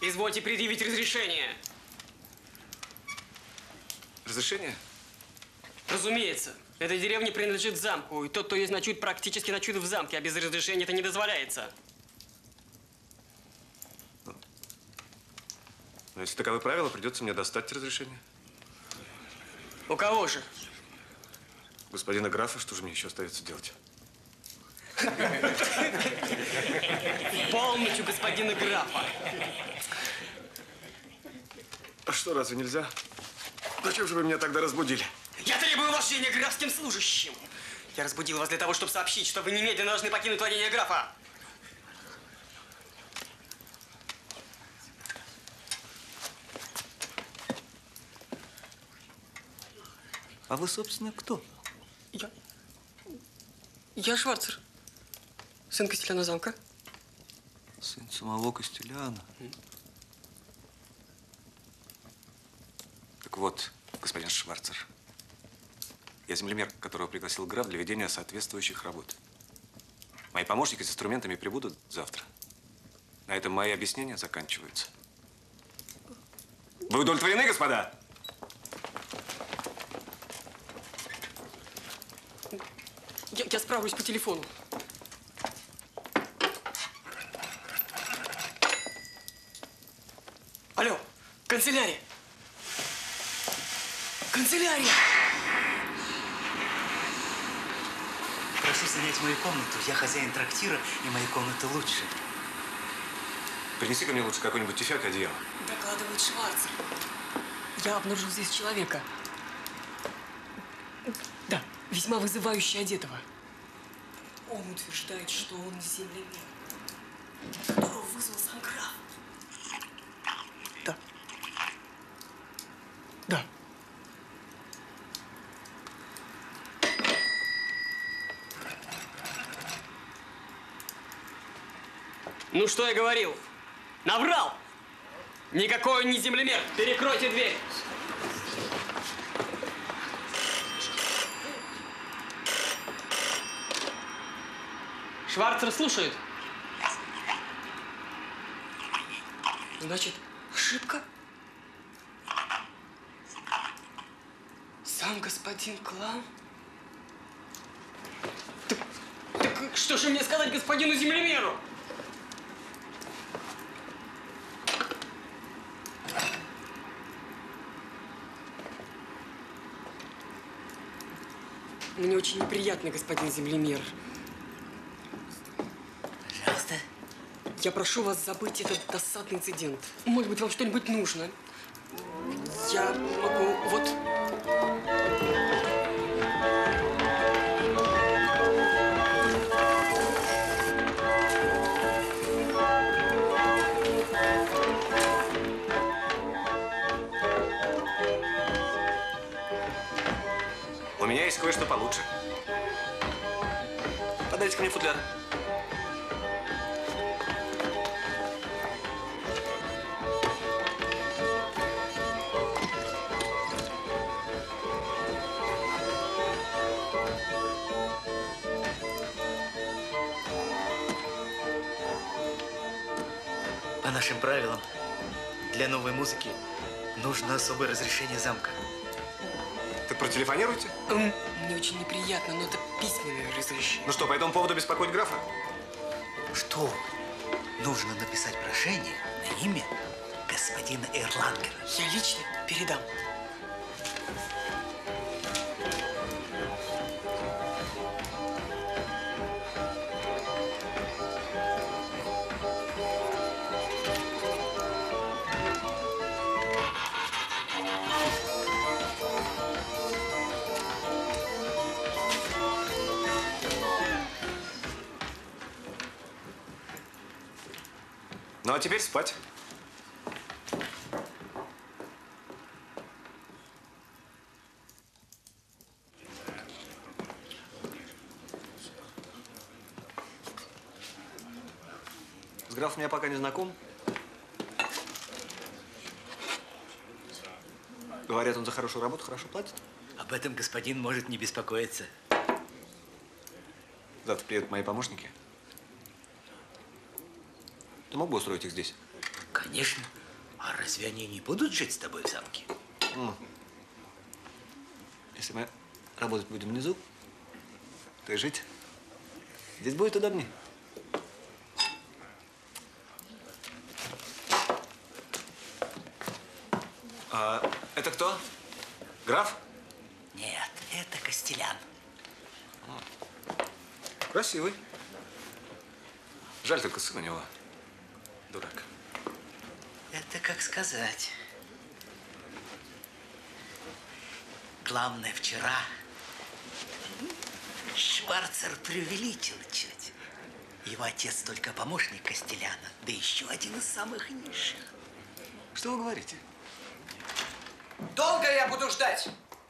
Извольте предъявить разрешение. Разрешение? Разумеется. Эта деревня принадлежит замку, и тот, кто есть ночует, практически ночует в замке, а без разрешения это не дозволяется. Но если таковы правила, придется мне достать разрешение. У кого же? Господина графа, что же мне еще остается делать? Полностью господина графа. А что, разве нельзя? Зачем же вы меня тогда разбудили? Я требую вождения графским служащим. Я разбудил вас для того, чтобы сообщить, что вы немедленно должны покинуть владение графа. А вы, собственно, кто? Я Шварцер. Сын Костеляна замка. Сын самого Костеляна. Так вот, господин Шварцер, я землемер, которого пригласил граф для ведения соответствующих работ. Мои помощники с инструментами прибудут завтра. На этом мои объяснения заканчиваются. Вы удовлетворены, господа? Я справлюсь по телефону. Алло, канцелярия! Канцелярия! Прошу занять мою комнату. Я хозяин трактира, и мои комнаты лучше. Принеси ко мне лучше какой-нибудь тюфяк и одеяло. Докладывает Шварцер. Я обнаружил здесь человека. Да, весьма вызывающе одетого. Он утверждает, что он землемер, которого вызвал сам граф. Да. Да. Ну, что я говорил? Наврал! Никакой он не землемер! Перекройте дверь! Шварцер слушает. Значит, ошибка? Сам господин Клам? Так что же мне сказать господину землемеру? Мне очень неприятно, господин землемер. Пожалуйста. Я прошу вас забыть этот досадный инцидент. Может быть, вам что-нибудь нужно? Я могу... Вот... У меня есть кое-что получше. Подайте ко мне футляр. По нашим правилам, для новой музыки нужно особое разрешение замка. Так протелефонируйте. Мне очень неприятно, но это письменное разрешение. Ну что, по этому поводу беспокоить графа? Что? Нужно написать прошение на имя господина Эрлангера. Я лично передам. Ну, а теперь спать. С графом я пока не знаком. Говорят, он за хорошую работу хорошо платит. Об этом господин может не беспокоиться. Завтра приедут мои помощники. Ты мог бы устроить их здесь? Конечно. Разве они не будут жить с тобой в замке? Если мы работать будем внизу, то и жить здесь будет удобнее. А это кто? Граф? Нет, это Костелян. Красивый. Жаль только сын у него. Дурак. Это как сказать. Главное, вчера Шварцер преувеличил чуть. Его отец только помощник Костеляна, да еще один из самых низших. Что вы говорите? Долго я буду ждать?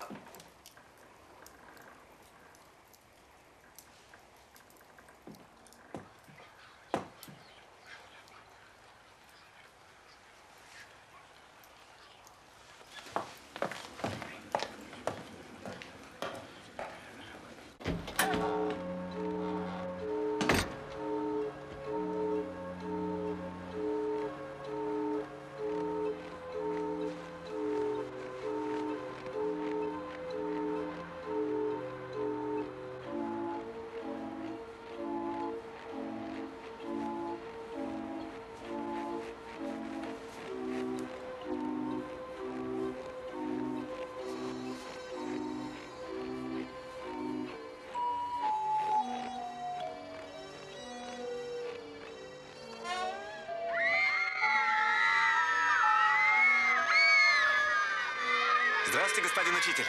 Здравствуйте, господин учитель.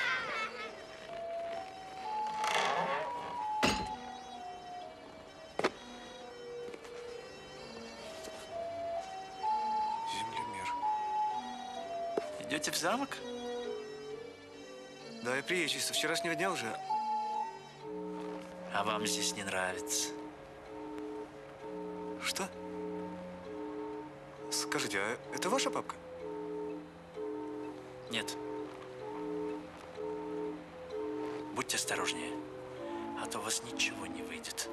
Землемер. Идете в замок? Да, я приезжий со вчерашнего дня уже. А вам здесь не нравится? Что? Скажите, а это ваша папка? Нет. Будьте осторожнее, а то у вас ничего не выйдет.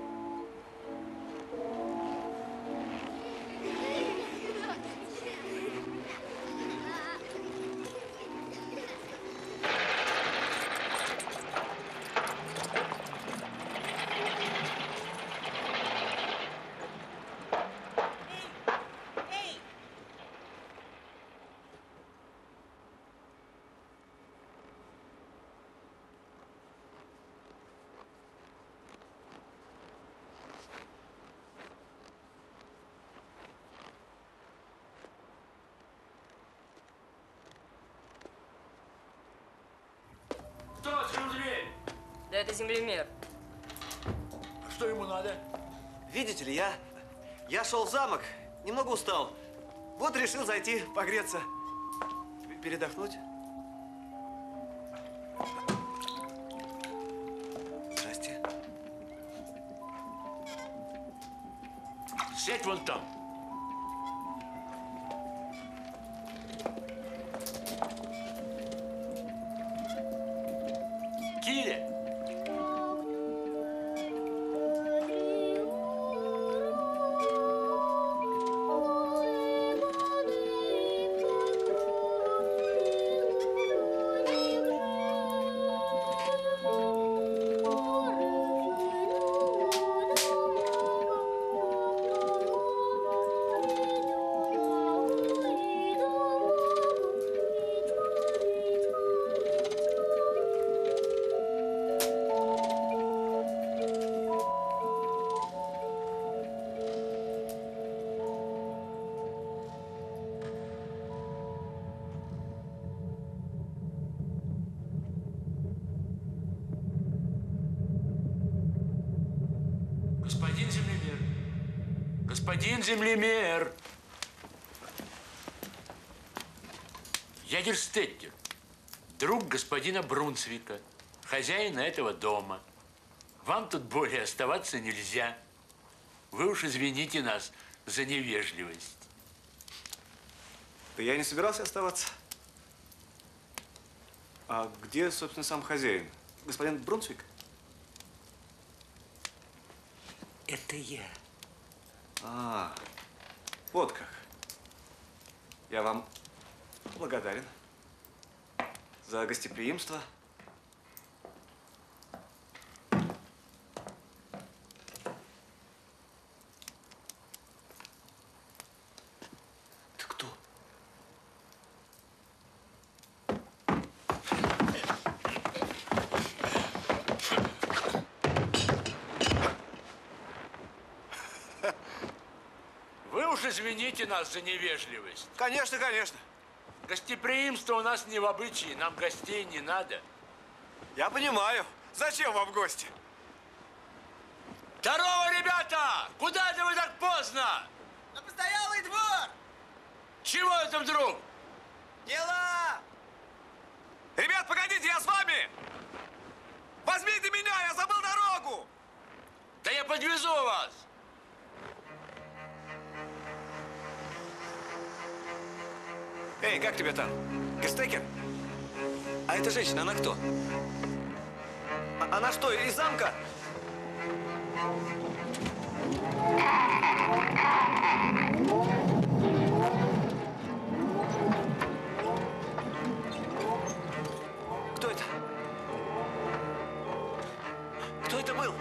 Кто открыл дверь? Да это землемер. Что ему надо? Видите ли, я шел в замок, немного устал. Вот решил зайти погреться, передохнуть. Здрасте. Сядь вон там. Киля! Господин землемер! Господин землемер! Я Герстеттер, друг господина Брунсвика, хозяина этого дома. Вам тут более оставаться нельзя. Вы уж извините нас за невежливость. Да я не собирался оставаться. А где, собственно, сам хозяин? Господин Брунсвик? Это я. А, вот как. Я вам Благодарен за гостеприимство. Ты кто? Вы уж извините нас за невежливость. Конечно, конечно. Гостеприимство у нас не в обычае, нам гостей не надо. Я понимаю. Зачем вам гости? Здорово, ребята! Куда это вы так поздно? На постоялый двор! Чего это вдруг? Дела! Ребят, погодите, я с вами! Возьмите меня, я забыл дорогу! Да я подвезу вас! Эй, как тебя там? Гестекер? А эта женщина, она кто? Она что, из замка? Кто это? Кто это был?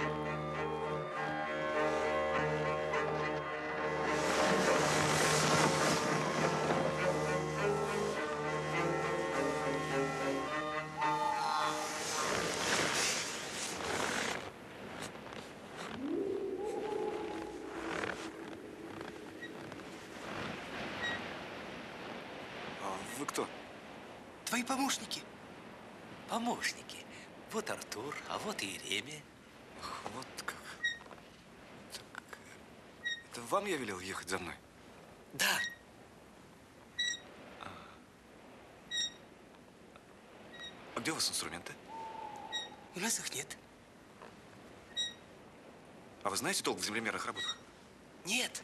Вы кто? Твои помощники. Помощники. Вот Артур, а вот и Иеремия. Ах, вот как. Так, это вам я велел ехать за мной? Да. А где у вас инструменты? У нас их нет. А вы знаете толк в землемерных работах? Нет.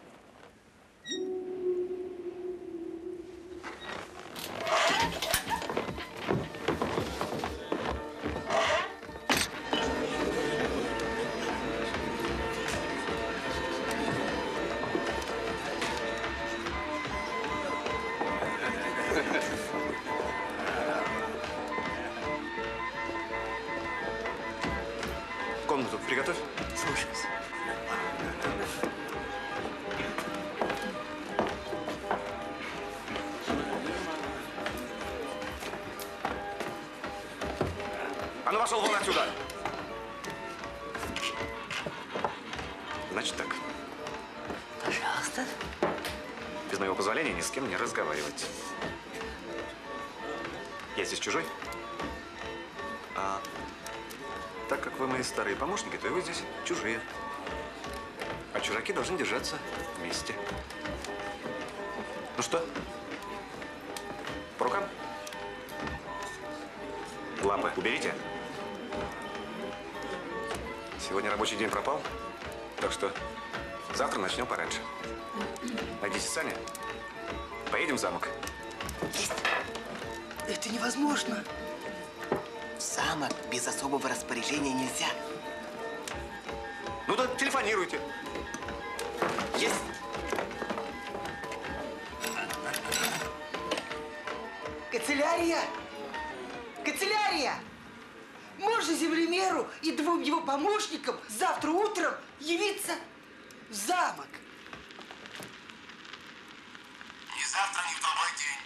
Комнату приготовь. Слушаюсь. А ну пошел вон отсюда! Значит так, Пожалуйста. без моего позволения ни с кем не разговаривать. Я здесь чужой. А так как вы мои старые помощники, то и вы здесь чужие. А чужаки должны держаться вместе. Ну что? По рукам? Лапы уберите. Сегодня рабочий день пропал, так что завтра начнем пораньше. Найдите Саня. Поедем в замок. Это невозможно. В замок без особого распоряжения нельзя. Ну да телефонируйте. Есть. Канцелярия! Канцелярия! Можно землемеру и двум его помощникам завтра утром явиться в замок? Ни завтра, ни в другой день.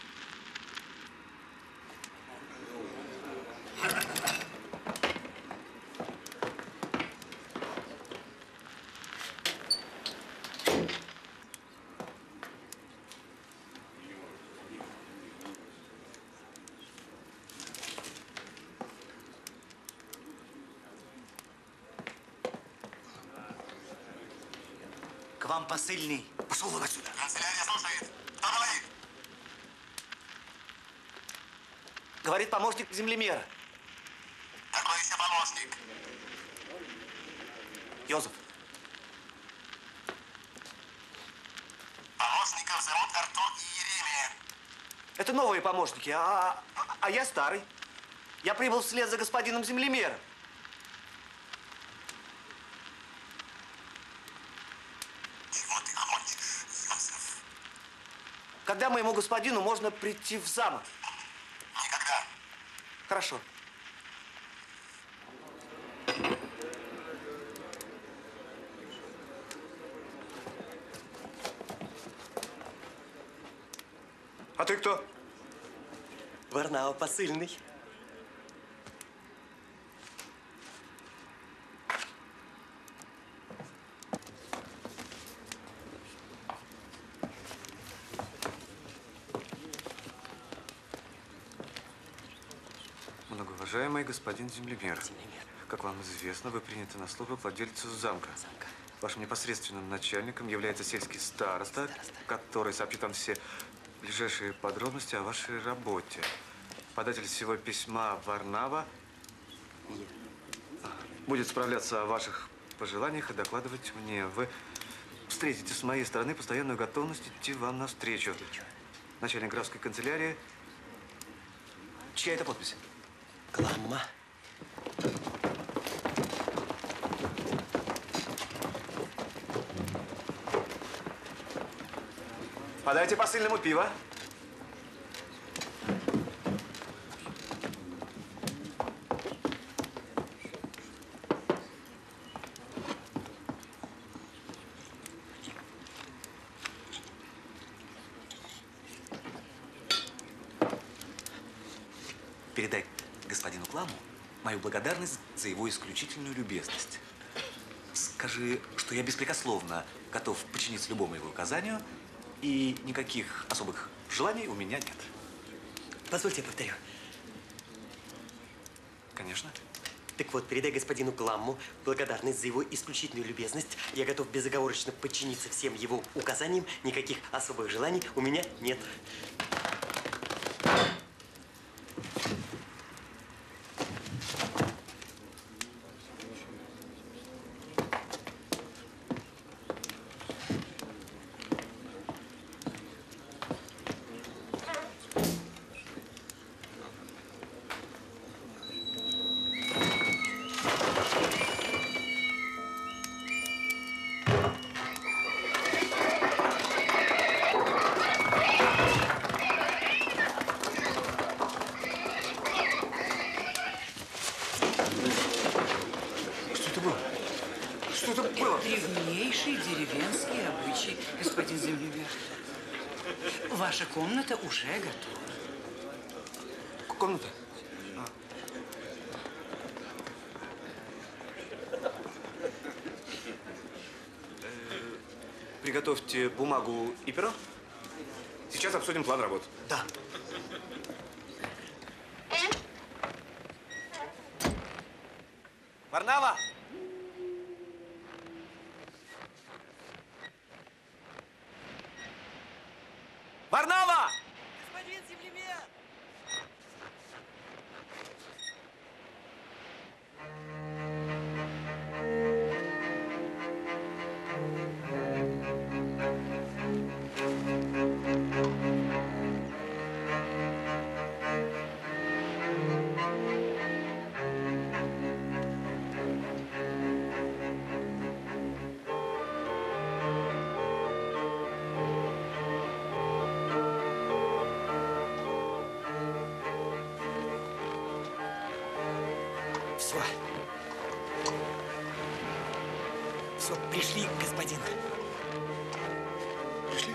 К вам посыльный. Пошел вон отсюда. Канцелярия слушает. Кто говорит? Говорит помощник землемера. Какой еще помощник? Йозеф. Помощников зовут Артур и Иеремия. Это новые помощники, а я старый. Я прибыл вслед за господином землемером. Чего ты хочешь, Йозеф? когда моему господину можно прийти в замок? Никогда. Хорошо. А ты кто? Варнава посыльный. Многоуважаемый господин землемер, как вам известно, вы приняты на службу владельцу замка. Вашим непосредственным начальником является сельский староста, который сообщит вам все ближайшие подробности о вашей работе. Податель всего письма Варнава будет справляться о ваших пожеланиях и докладывать мне. Вы встретите с моей стороны постоянную готовность идти вам навстречу. Начальник графской канцелярии. Чья это подпись? Кламма. Подайте посыльному пиво. Передай господину Кламу мою благодарность за его исключительную любезность. Скажи, что я беспрекословно готов подчиниться любому его указанию, и никаких особых желаний у меня нет. Позвольте, я повторю. Конечно. Так вот, передай господину Кламму благодарность за его исключительную любезность. Я готов безоговорочно подчиниться всем его указаниям. Никаких особых желаний у меня нет. Древнейший деревенский обычай, господин землемер. Ваша комната уже готова. Комната? Приготовьте бумагу и перо. Сейчас обсудим план работ. Да. Варнава! Варнава! Господин землемер! Все. Все, пришли, господин. Пришли?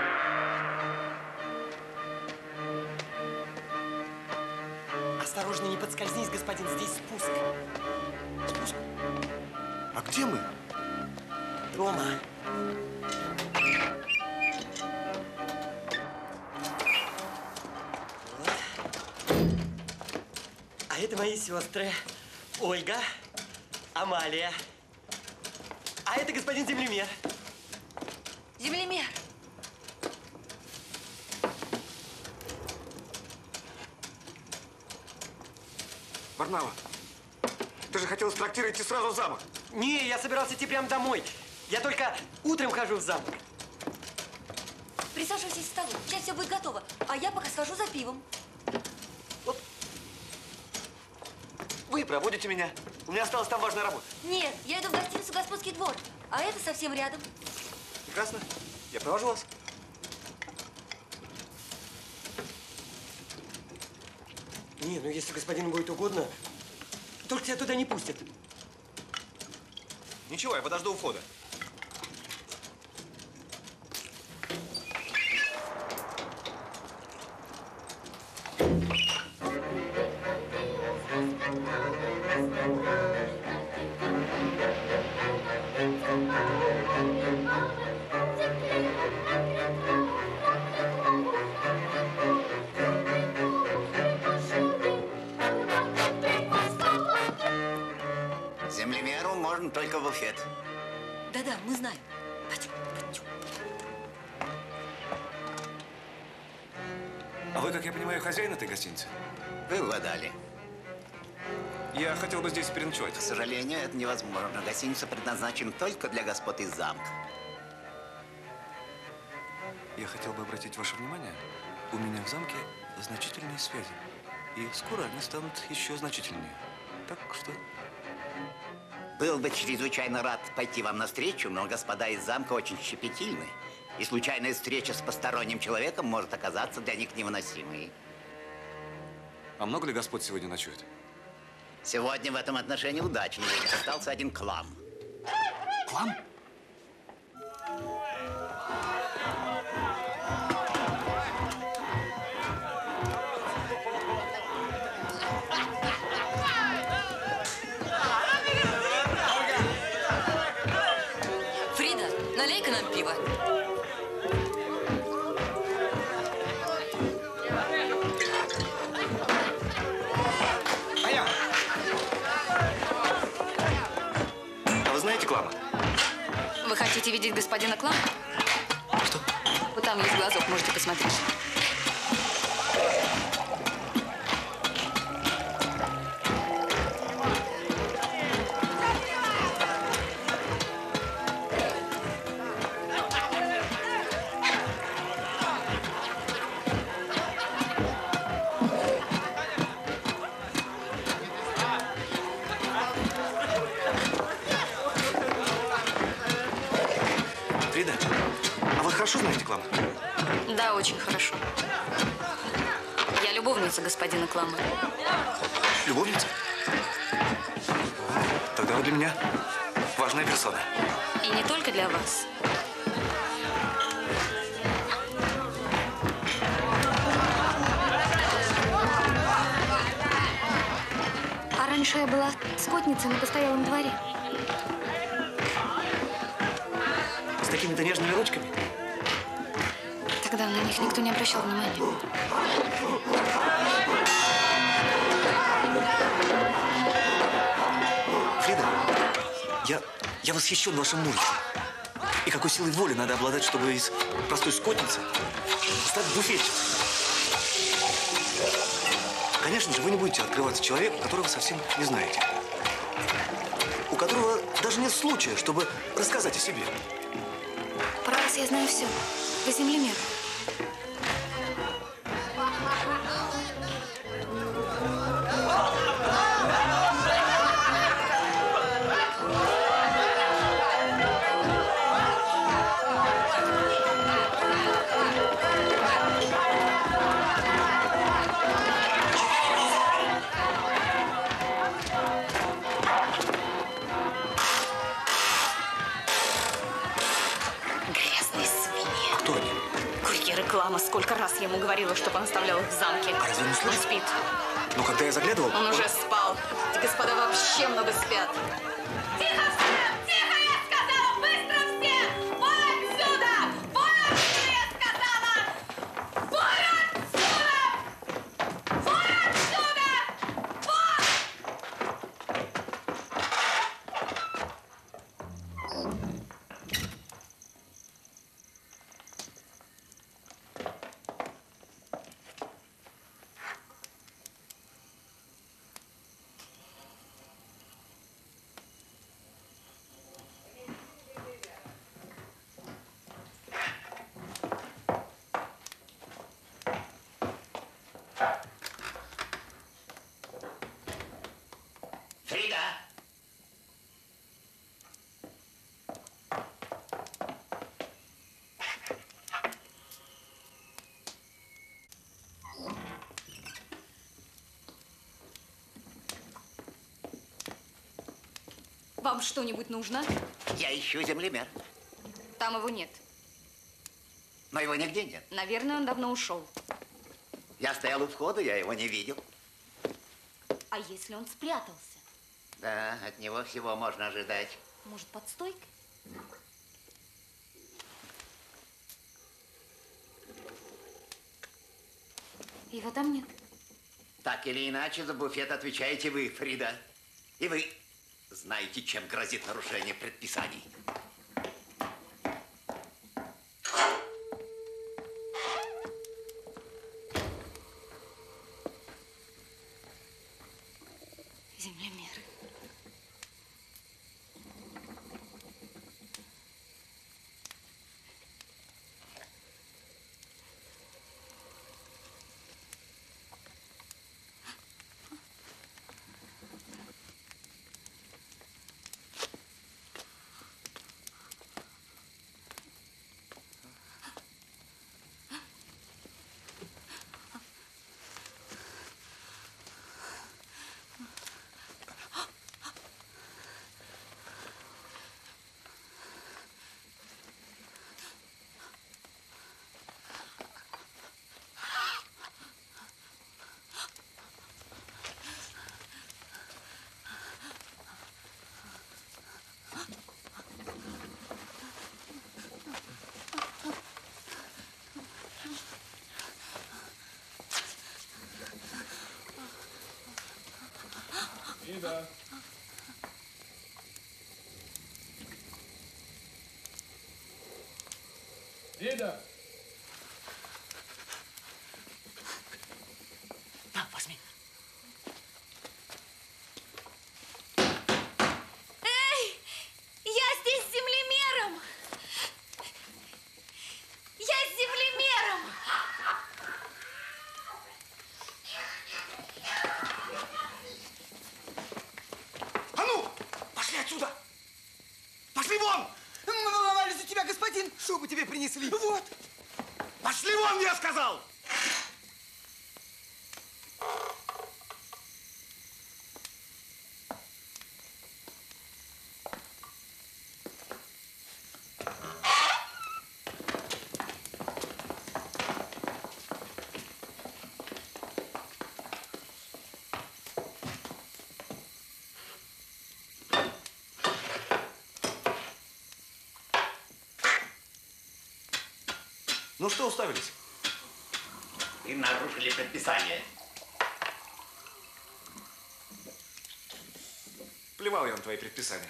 Осторожно, не подскользнись, господин, здесь спуск. Спуск? А где мы? Дома. Вот. А это мои сестры. Ольга, Амалия. А это господин землемер. Землемер. Варнава, ты же хотел с трактира идти сразу в замок. Не, я собирался идти прямо домой. Я только утром хожу в замок. Присаживайтесь к столу. Сейчас все будет готово. А я пока схожу за пивом. Вы проводите меня. У меня осталась там важная работа. Нет, я иду в гостиницу «Господский двор». А это совсем рядом. Прекрасно. Я провожу вас. Не, ну если господину будет угодно, только тебя туда не пустят. Ничего, я подожду у входа. Землемеру можно только в буфет. Да-да, мы знаем. Пойдем, пойдем. А вы, как я понимаю, хозяин этой гостиницы? Вы угадали. Я хотел бы здесь переночевать. К сожалению, это невозможно. Гостиница предназначена только для господ из замка. Я хотел бы обратить ваше внимание, у меня в замке значительные связи. И скоро они станут еще значительнее. Так что... Был бы чрезвычайно рад пойти вам навстречу, но господа из замка очень щепетильны. И случайная встреча с посторонним человеком может оказаться для них невыносимой. А много ли господ сегодня ночует? Сегодня в этом отношении удачно. Остался один Клам. Клам? Фрида, налей-ка нам пиво. А вы знаете Клама? Вы хотите видеть господина Клама? Что? Вот там есть глазок, можете посмотреть. Фрида, а вы хорошо знаете Клама? Да, очень хорошо. Я любовница господина Клама. Любовница? Тогда вы для меня важная персона. И не только для вас. А раньше я была скотницей на постоялом дворе. С такими-то нежными ручками? Тогда на них никто не обращал внимания. Фрида, я восхищен вашим мужеством. И какой силой воли надо обладать, чтобы из простой скотницы стать буфетчицей. Конечно же, вы не будете открываться человеку, которого совсем не знаете. У которого даже нет случая, чтобы рассказать о себе. Про вас я знаю все. Вы землемер. Грязные свиньи. Кто они? Курьеры Клама. Сколько раз я ему говорила, чтобы он оставлял их в замке. А разве не Он слышал? спит. Но когда я заглядывал... Он уже спал. Эти господа вообще много спят. Тихо всем! Тихо, я сказала! Быстро все! Вон отсюда! Вон отсюда, я сказала! Вон отсюда! Вон отсюда! Вон! Вам что-нибудь нужно? Я ищу землемер. Там его нет. Но его нигде нет. Наверное, он давно ушел. Я стоял у входа, я его не видел. А если он спрятался? Да, от него всего можно ожидать. Может, под стойкой? Его там нет. Так или иначе, за буфет отвечаете вы, Фрида. И вы знаете, чем грозит нарушение предписаний. Землемеры. Фрида. Фрида. На, возьми. Эй, я здесь с землемером. Я с землемером. А ну, пошли отсюда! Пошли вон! Мы волновались за тебя, господин. Что бы тебе принесли? Вот. Пошли вон, я сказал! Ну что уставились? И нарушили предписание. Плевал я на твои предписания.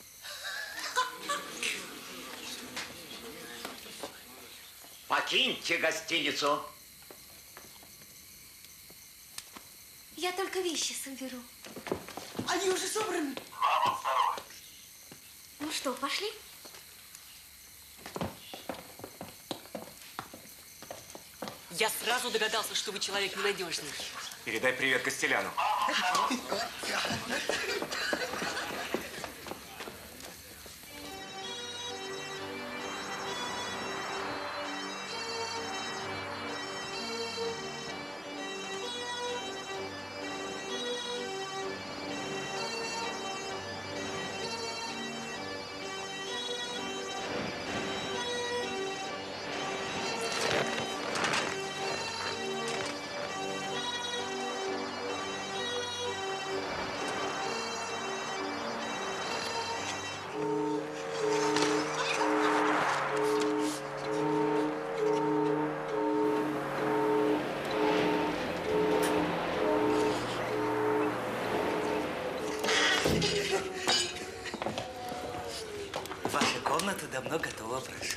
Покиньте гостиницу. Я только вещи соберу. Они уже собраны. Ну что, пошли? Я сразу догадался, что вы человек ненадежный. Передай привет Костеляну. Ваша комната давно готова, прошу.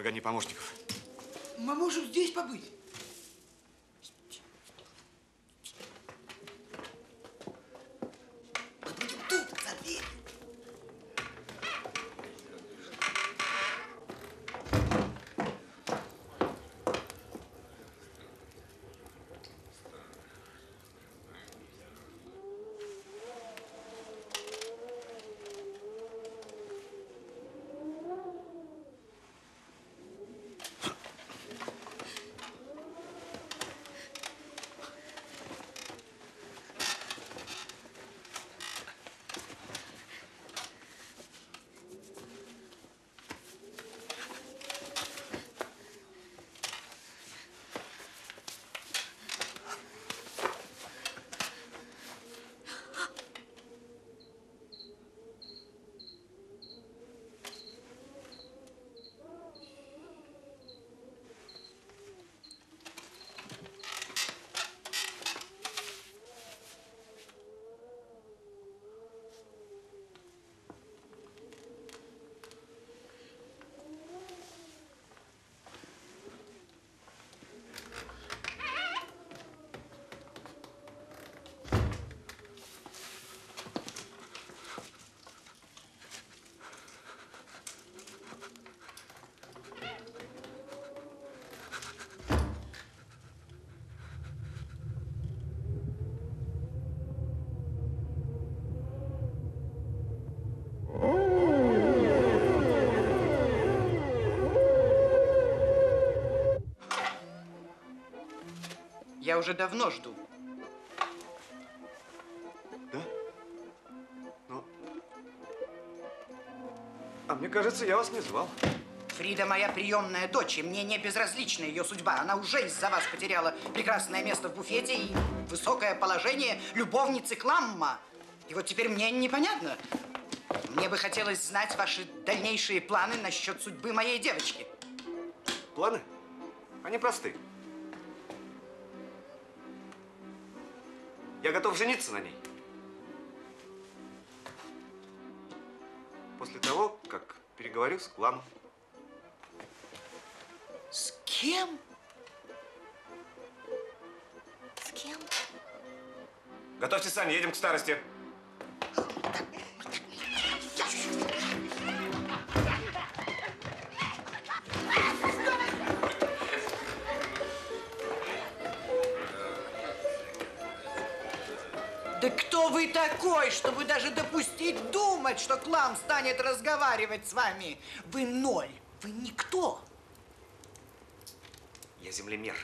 Погони помощников. Мы можем здесь побыть. Мы будем тут, за дверью. Я уже давно жду. Да? Ну... А мне кажется, я вас не звал. Фрида моя приемная дочь, и мне не безразлична ее судьба. Она уже из-за вас потеряла прекрасное место в буфете и высокое положение любовницы Кламма. И вот теперь мне непонятно. Мне бы хотелось знать ваши дальнейшие планы насчет судьбы моей девочки. Планы? Они просты. Я готов жениться на ней. После того, как переговорю с Кламом. С кем? С кем? Готовьтесь сами, едем к старости. Да кто вы такой, чтобы даже допустить думать, что Клам станет разговаривать с вами? Вы ноль, вы никто. Я землемер.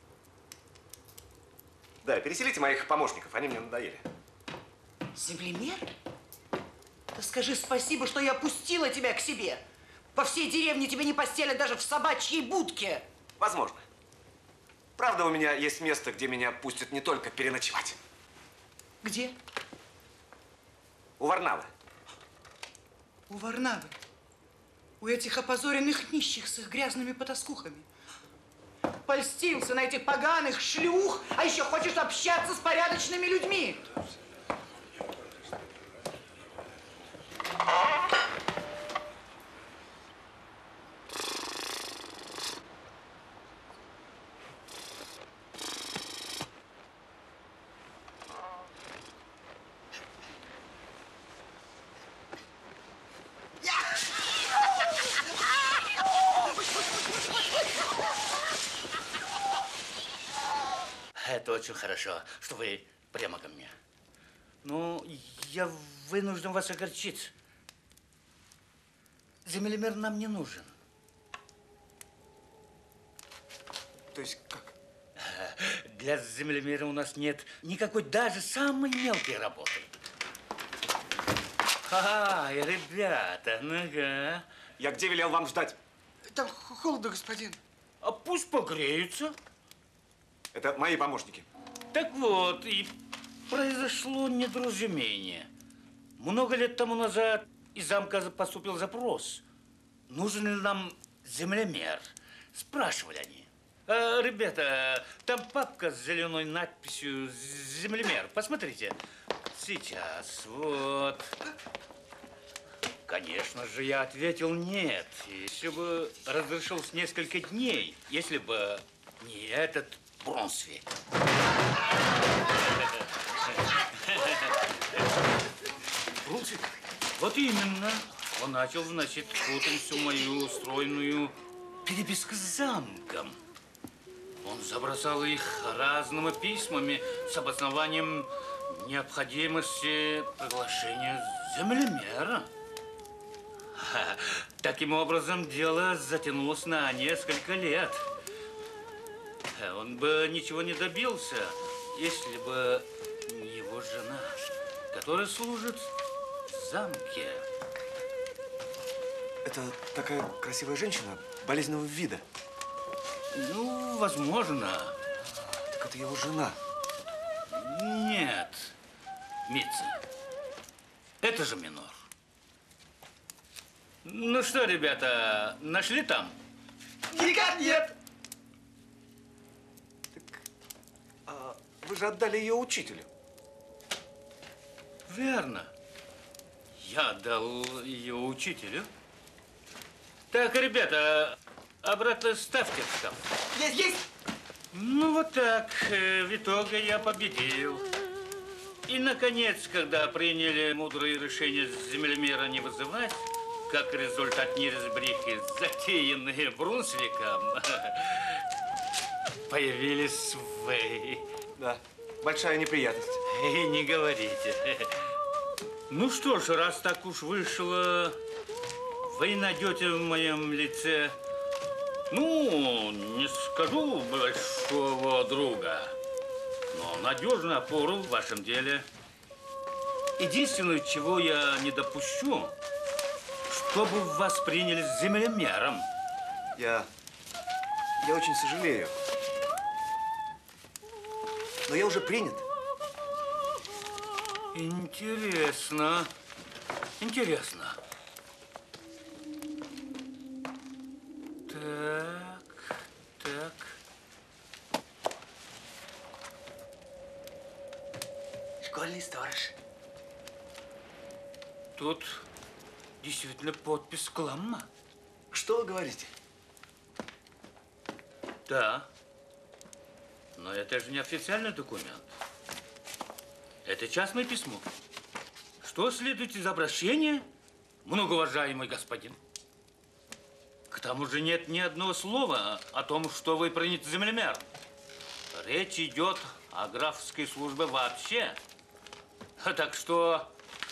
Да, переселите моих помощников, они мне надоели. Землемер? Да скажи спасибо, что я пустила тебя к себе. По всей деревне тебя не постелят даже в собачьей будке. Возможно. Правда, у меня есть место, где меня пустят не только переночевать. Где? У Варнавы. У Варнавы. У этих опозоренных нищих с их грязными потаскухами. Польстился на этих поганых шлюх, а еще хочешь общаться с порядочными людьми. Это очень хорошо, что вы прямо ко мне. Ну, я вынужден вас огорчить. Землемер нам не нужен. То есть как? Для землемера у нас нет никакой даже самой мелкой работы. Ай, ребята, ну-ка. Я где велел вам ждать? Там холодно, господин. А пусть погреются. Это мои помощники. Так вот, и произошло недоразумение. Много лет тому назад из замка поступил запрос. Нужен ли нам землемер? Спрашивали они. Ребята, там папка с зеленой надписью «Землемер». Посмотрите. Сейчас, вот. Конечно же, я ответил нет. Если бы разрешил с несколько дней, если бы не этот Брунсвик. Брунсвик? Вот именно. Он начал вносить в путаницу мою устроенную переписку с замком. Он забросал их разными письмами с обоснованием необходимости приглашения землемера. Таким образом, дело затянулось на несколько лет. Он бы ничего не добился, если бы не его жена, которая служит в замке. Это такая красивая женщина, болезненного вида. Ну, возможно. Так это его жена. Нет, Митца, это же Минор. Ну что, ребята, нашли там? Никак нет. Вы же отдали ее учителю. Верно. Я отдал ее учителю. Так, ребята, обратно ставьте в шкаф. Есть, есть. Ну, вот так. В итоге я победил. И, наконец, когда приняли мудрое решение землемера не вызывать, как результат неразбрихи, затеянные Брунсвиком, появились вы. Да, большая неприятность. И не говорите. Ну что ж, раз так уж вышло, вы найдете в моем лице, ну, не скажу большого друга, но надежную опору в вашем деле. Единственное, чего я не допущу, чтобы вас приняли землемером. Я очень сожалею. Но я уже принят. Интересно. Интересно. Так. Школьный сторож. Тут действительно подпись Кламма. Что вы говорите? Да. Но это же не официальный документ. Это частное письмо. Что следует из обращения, многоуважаемый господин? К тому же нет ни одного слова о том, что вы приняты землемером. Речь идет о графской службе вообще. Так что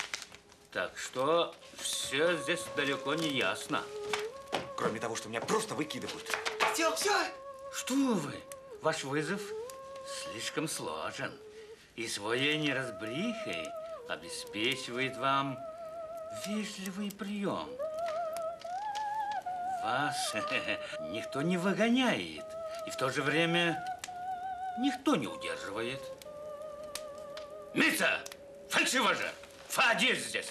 все здесь далеко не ясно. Кроме того, что меня просто выкидывают. Все. Что вы? Ваш вызов слишком сложен. И своей неразбрихой обеспечивает вам вежливый прием. Вас никто не выгоняет. И в то же время никто не удерживает. Митца! Фальшиво же! Фади здесь!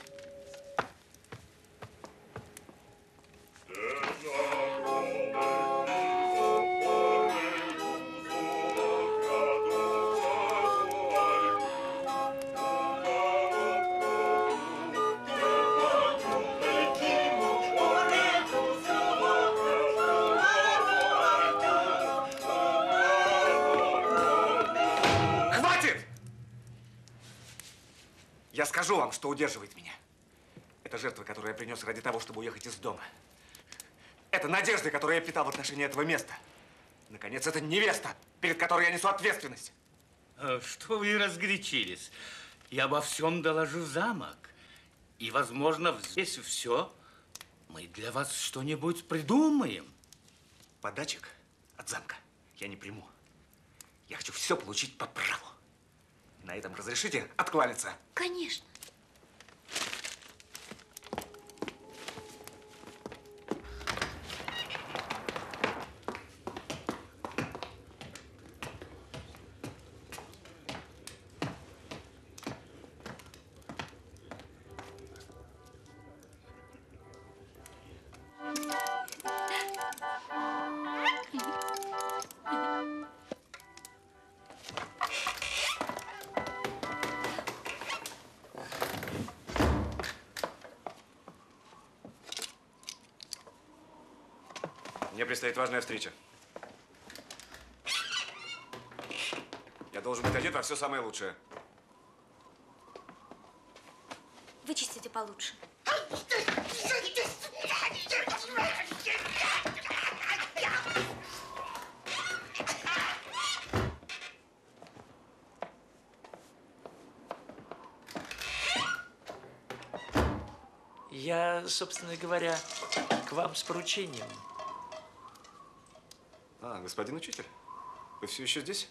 Я скажу вам, что удерживает меня. Это жертвы, которые я принес ради того, чтобы уехать из дома. Это надежды, которые я питал в отношении этого места. Наконец, это невеста, перед которой я несу ответственность. Что вы разгорячились? Я обо всем доложу в замок. И, возможно, здесь все. Мы для вас что-нибудь придумаем. Подачек от замка я не приму. Я хочу все получить по праву. На этом разрешите откланяться? Конечно. Мне предстоит важная встреча. Я должен быть одет во все самое лучшее. Вычистите получше. Я, собственно говоря, к вам с поручением. А, господин учитель, вы все еще здесь?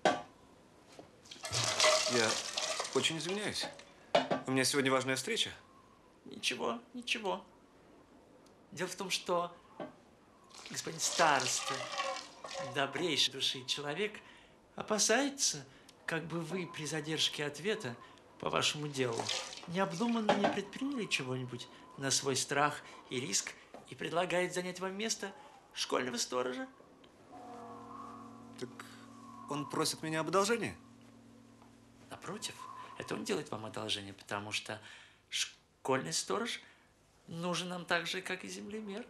Я очень извиняюсь. У меня сегодня важная встреча. Ничего, ничего. Дело в том, что господин староста, добрейшей души человек, опасается, как бы вы при задержке ответа по вашему делу необдуманно не предприняли чего-нибудь на свой страх и риск и предлагает занять вам место школьного сторожа. Так он просит меня об одолжении? Напротив, это он делает вам одолжение, потому что школьный сторож нужен нам так же, как и землемер.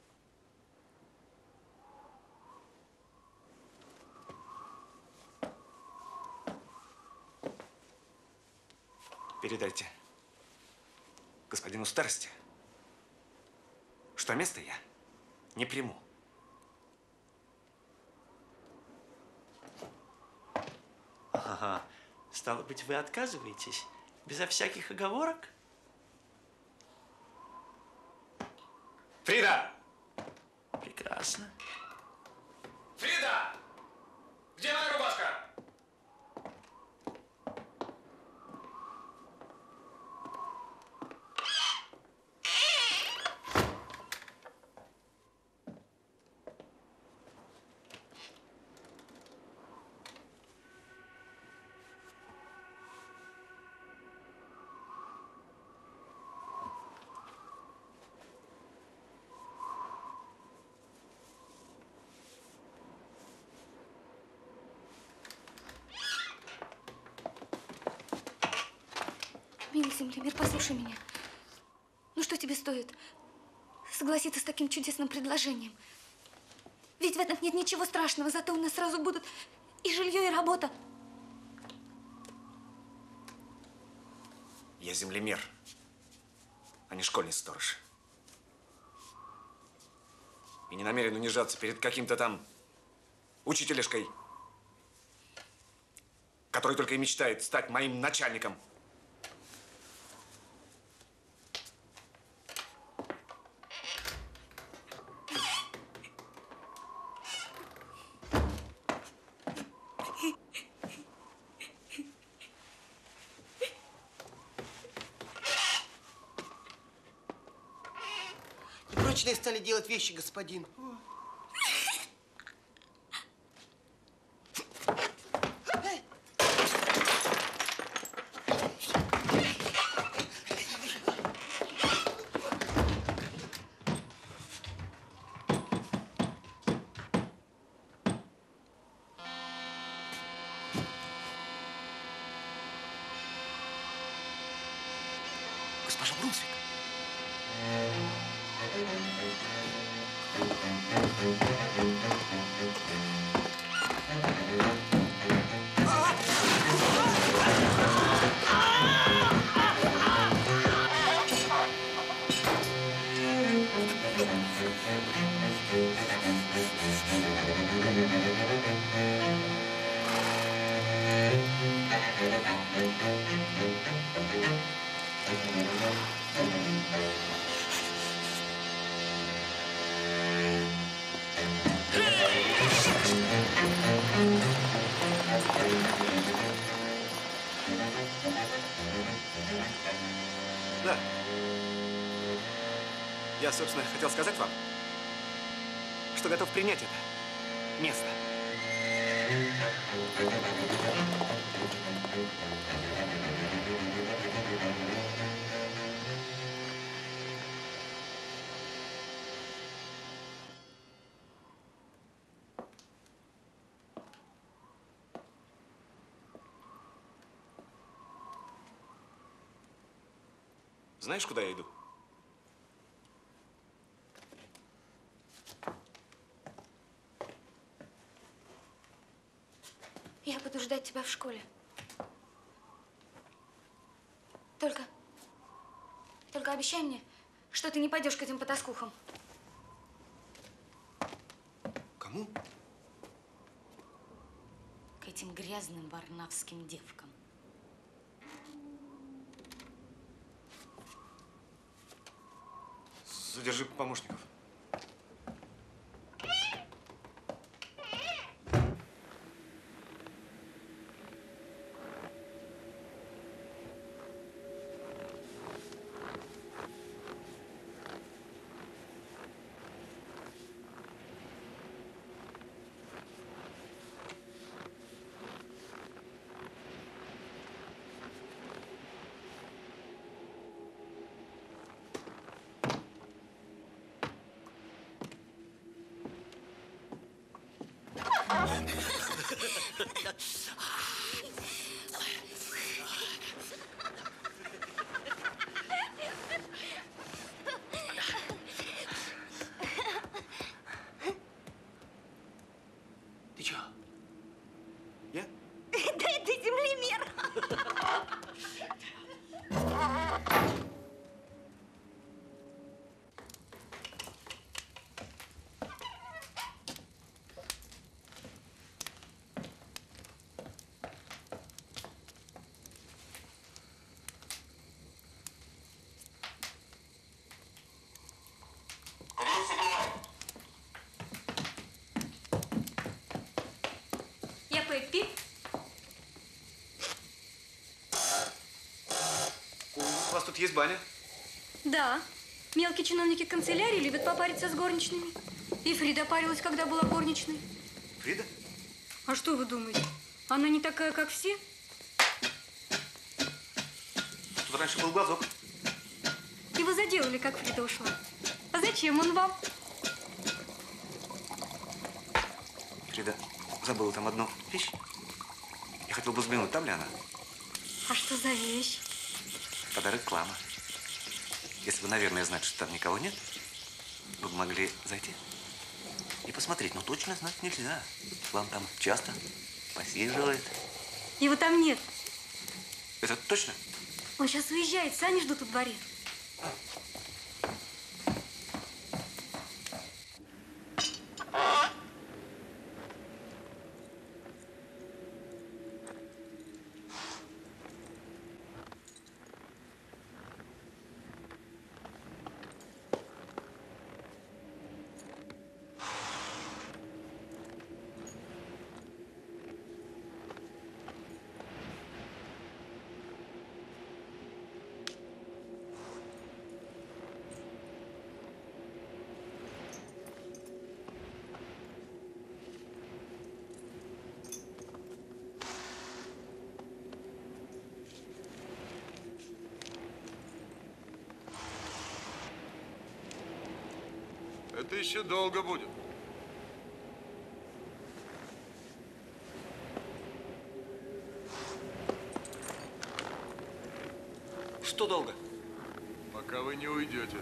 Передайте господину старости, что место я не приму. Ага. Стало быть, вы отказываетесь? Безо всяких оговорок? Фрида! Прекрасно. Фрида! Где моя рубашка? Милый землемер, послушай меня. Ну что тебе стоит согласиться с таким чудесным предложением? Ведь в этом нет ничего страшного, зато у нас сразу будут и жилье, и работа. Я землемер, а не школьный сторож. И не намерен унижаться перед каким-то там учителешкой, который только и мечтает стать моим начальником. Прочные стали делать вещи, господин. Госпожа Брунсвик. Да. Я, собственно, хотел сказать вам, что готов принять это место. Знаешь, куда я иду? тебя в школе. Только обещай мне, что ты не пойдешь к этим потаскухам. Кому? К этим грязным варнавским девкам. Задержи помощников. Ты чё? Я? Да это землемер. Я Пеппи. У вас тут есть баня? Да. Мелкие чиновники канцелярии любят попариться с горничными. И Фрида парилась, когда была горничной. Фрида? А что вы думаете? Она не такая, как все? Тут раньше был глазок. И вы заделали, как Фрида ушла. А зачем он вам? Фрида забыла там одну вещь. Я хотел бы взглянуть, там ли она? А что за вещь? Подарок Клама. Если вы, наверное, знаете, что там никого нет, вы бы могли зайти и посмотреть. Но точно знать нельзя. Клам там часто посиживает. Его там нет. Это точно? Он сейчас уезжает, сани ждут у дворе. Это еще долго будет. Что долго? Пока вы не уйдете.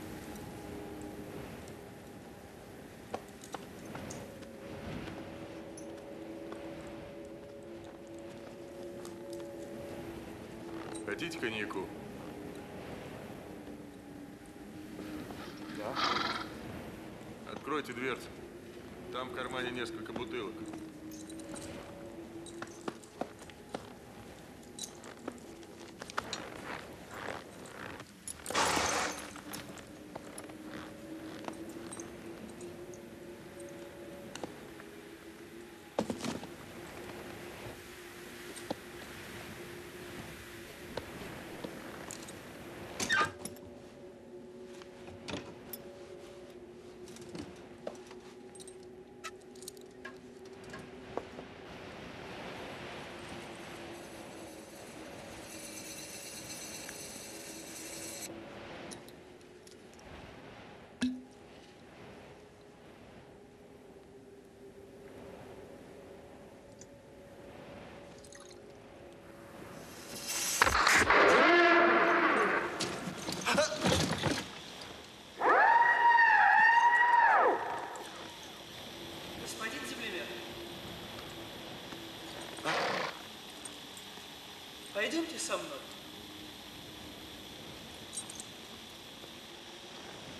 Хотите коньяку? Да. Откройте дверцу. Там в кармане несколько бутылок.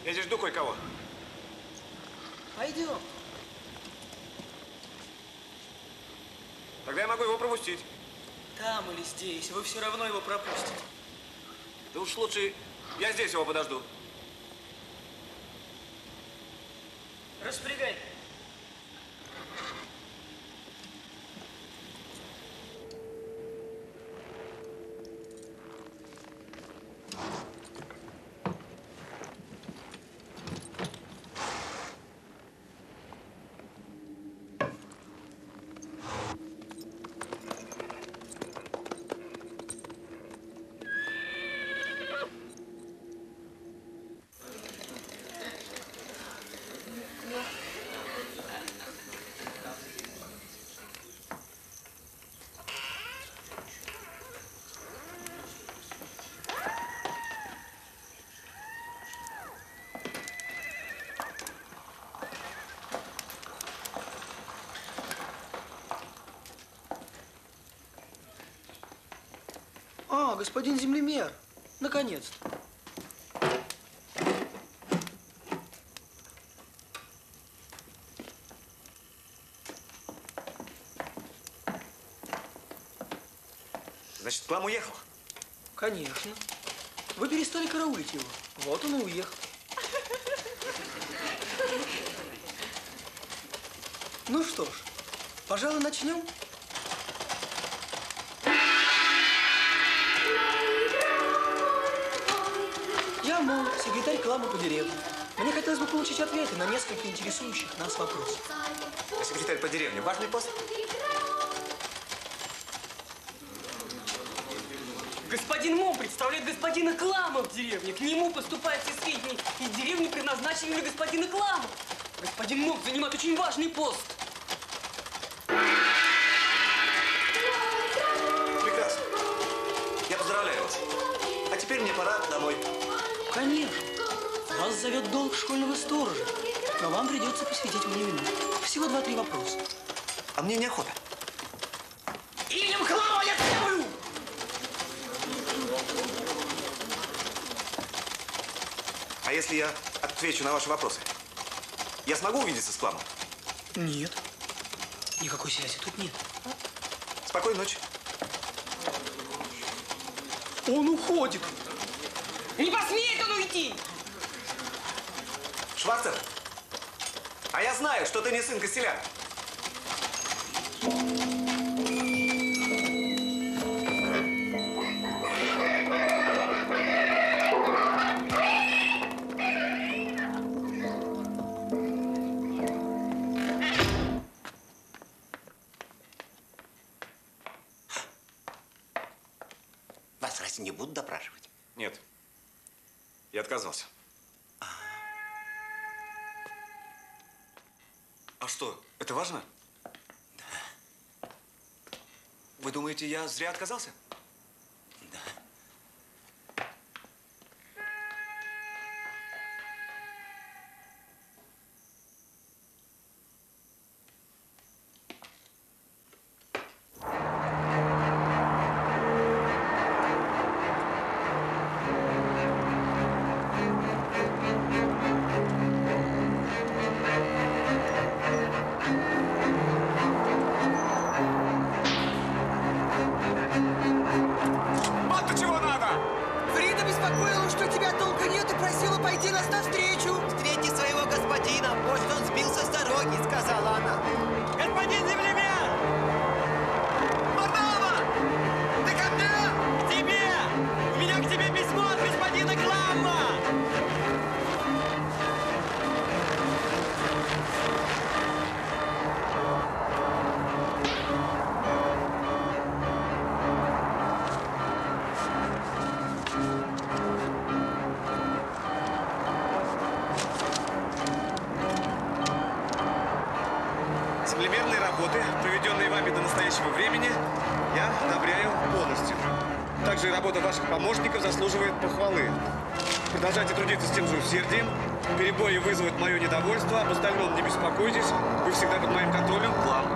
Я здесь жду кое-кого. Пойдем. Тогда я могу его пропустить. Там или здесь, вы все равно его пропустите. Да уж лучше я здесь его подожду. Распрягай. А, господин землемер, наконец-то. Значит, Клам уехал? Конечно. Вы перестали караулить его. Вот он и уехал. Ну что ж, пожалуй, начнем. Я Мол, секретарь Клама по деревне. Мне хотелось бы получить ответы на несколько интересующих нас вопросов. А секретарь по деревне – важный пост? Господин Мом представляет господина Клама в деревне. К нему поступают все сведения из деревни, предназначенные для господина Клама. Господин Мом занимает очень важный пост. Прекрасно. Я поздравляю вас. А теперь мне пора домой. Конечно. Вас зовет долг школьного сторожа. Но вам придется посвятить мне минуту. Всего 2-3 вопроса. А мне неохота. Именем Клама я требую! А если я отвечу на ваши вопросы? Я смогу увидеться с Кламом? Нет. Никакой связи тут нет. Спокойной ночи. Он уходит. Не посмеет он уйти! Шварцер, а я знаю, что ты не сын Костеляна. Вас разве не будут допрашивать? Нет, я отказался. А что, это важно? Да. Вы думаете, я зря отказался? Да. Вот-то чего надо! Фрида беспокоила, что тебя толка нет, и просила пойти нас навстречу. Встретьте своего господина, может, он сбился с дороги, сказала она. Господин землемер! Мордова! Ты ко мне? К тебе! У меня к тебе письмо от господина Кламма! Землемерные работы, проведенные вами до настоящего времени, я одобряю полностью. Также и работа ваших помощников заслуживает похвалы. Продолжайте трудиться с тем же усердием. Перебои вызовут мое недовольство, об остальном не беспокойтесь. Вы всегда под моим контролем. Клам.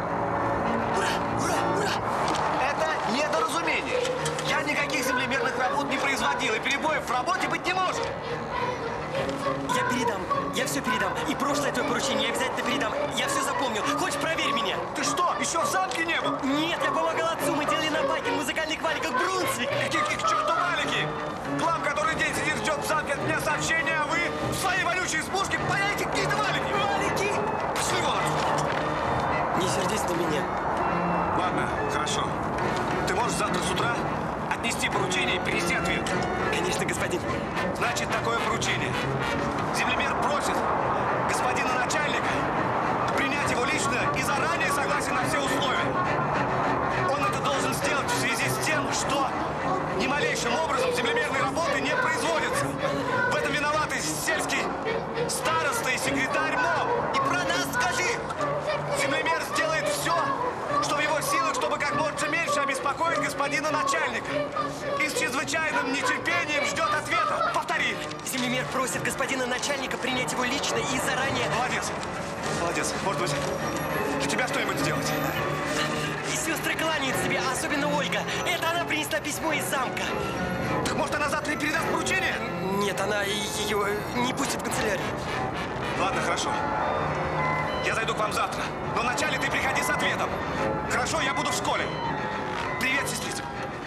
Это недоразумение. Я никаких землемерных работ не производил, и перебоев в работе быть не может. Я передам. Я все передам. И прошлое твое поручение я обязательно передам. Я все запомнил. Хочешь, проверь меня? Ты что, еще в замке не был? Нет, я помогал отцу. Мы делали на байке музыкальных валиках Брунсвик. Каких к черту валики? Клам, который день сидит, ждет в замке от меня сообщения, а вы в своей вонючей избушке паяете какие-то валики. Валики? Пошли вон отсюда. Не сердись на меня. Ладно, хорошо. Ты можешь завтра с утра отнести поручение и принести ответ? Конечно, господин. Значит, такое поручение. Землемер просит господина начальника принять его лично и заранее согласен на все условия. Он это должен сделать в связи с тем, что ни малейшим образом землемерные работы не производятся. В этом виноваты сельский староста и секретарь МО. И про нас скажи! Землемер сделает все, что в его силах, чтобы как можно меньше обеспокоить господина начальника. И с чрезвычайным нетерпением ждет ответа. Повтори. Землемер просит господина начальника принять его лично и заранее... Молодец. Молодец. Может быть, для тебя что-нибудь сделать? И сестры кланяются тебе, особенно Ольга. Это она принесла письмо из замка. Так может, она завтра и передаст поручение? Нет, она ее не пустит в канцелярию. Ладно, хорошо. Я зайду к вам завтра. Но вначале ты приходи с ответом. Хорошо, я буду в школе. Привет, сестрица.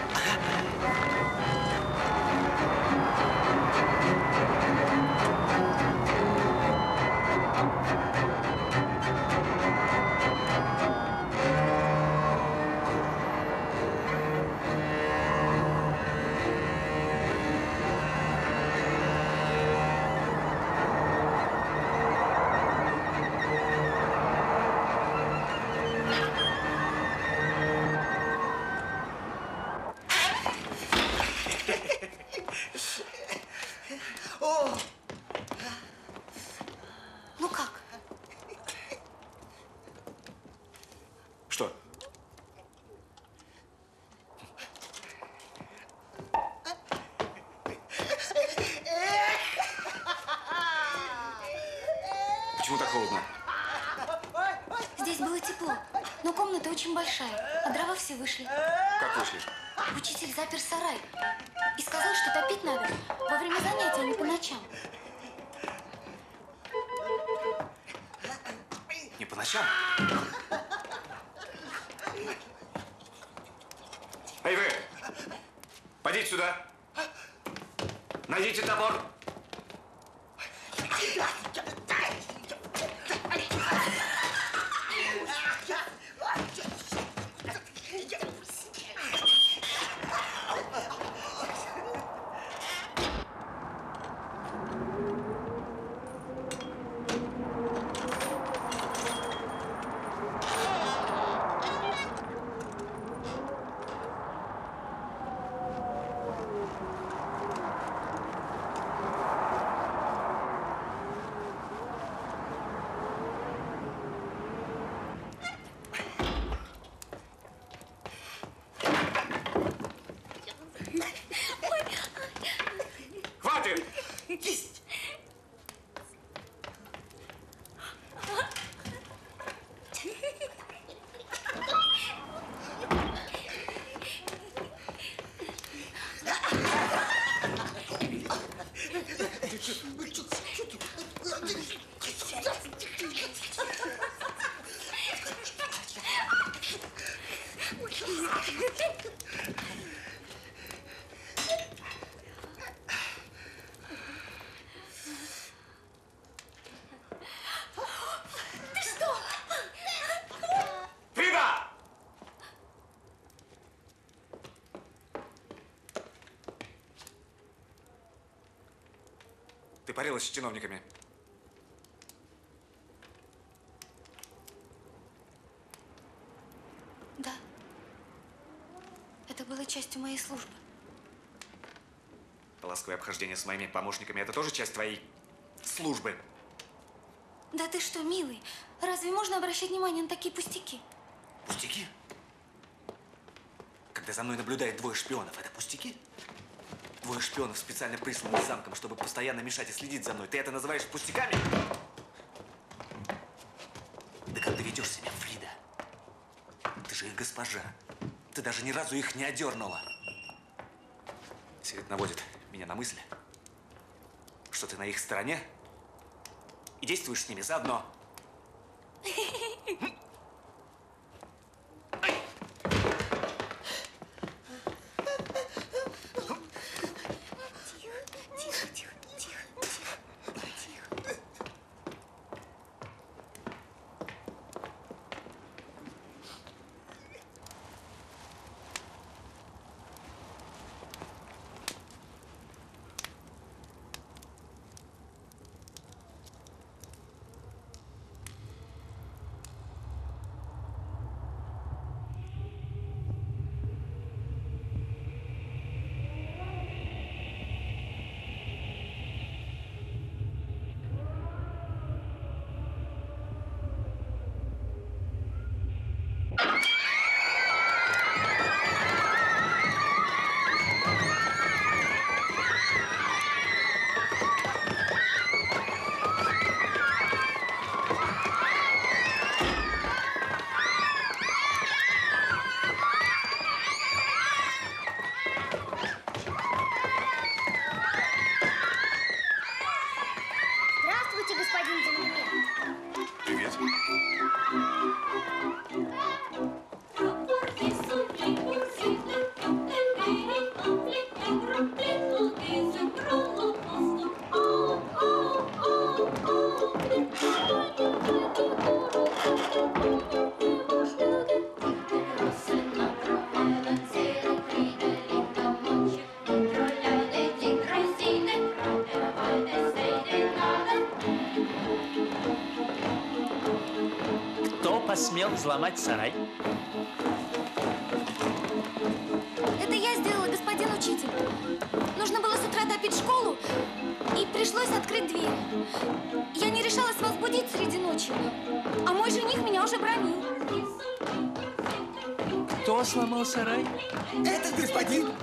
Ну как? Что? Почему так холодно? Здесь было тепло, но комната очень большая, а дрова все вышли. Как вышли? Учитель запер сарай и сказал, что топить надо во время занятий, а не по ночам. Не по ночам? Эй, вы! Пойдите сюда! Найдите топор! Хватит! Ты парилась с чиновниками? Да. Это было частью моей службы. Ласковое обхождение с моими помощниками – это тоже часть твоей службы. Да ты что, милый, разве можно обращать внимание на такие пустяки? Пустяки? Когда за мной наблюдает двое шпионов, это пустяки? Двое шпионов специально присланы замком, чтобы постоянно мешать и следить за мной. Ты это называешь пустяками? Да как ты ведешь себя, Фрида? Ты же их госпожа. Ты даже ни разу их не одернула. Все это наводит меня на мысль, что что ты на их стороне и действуешь с ними заодно. Здравствуйте, господин землемер. Привет. Кто посмел взломать сарай? Это я сделала, господин учитель. Нужно было с утра допить школу, и пришлось открыть дверь. Я не решалась вас будить среди ночи, а мой жених меня уже бронил. Кто сломал сарай? Этот господин.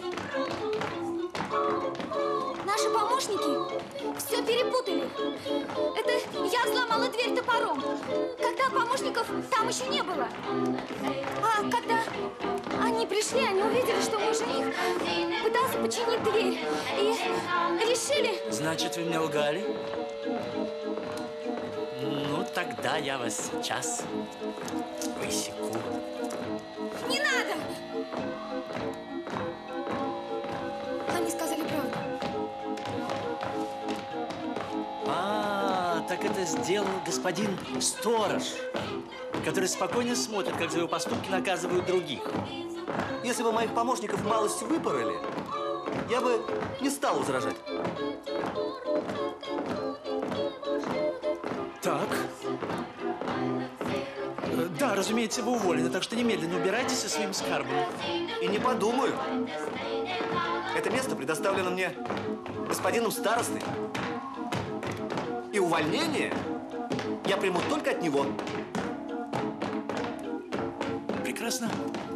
Наши помощники все перепутали. Это я взломала дверь топором, когда помощников там еще не было. А когда они пришли, они увидели, что мой жених пытался починить дверь. И решили... Значит, вы мне лгали? Ну, тогда я вас сейчас высеку. Не надо! Они сказали правду. Так это сделал господин сторож, который спокойно смотрит, как за его поступки наказывают других. Если бы моих помощников малость выпороли, я бы не стал возражать. Так. Да, разумеется, вы уволены, так что немедленно убирайтесь со своим скарбом. И не подумаю. Это место предоставлено мне господином старостой. И увольнение я приму только от него. Прекрасно.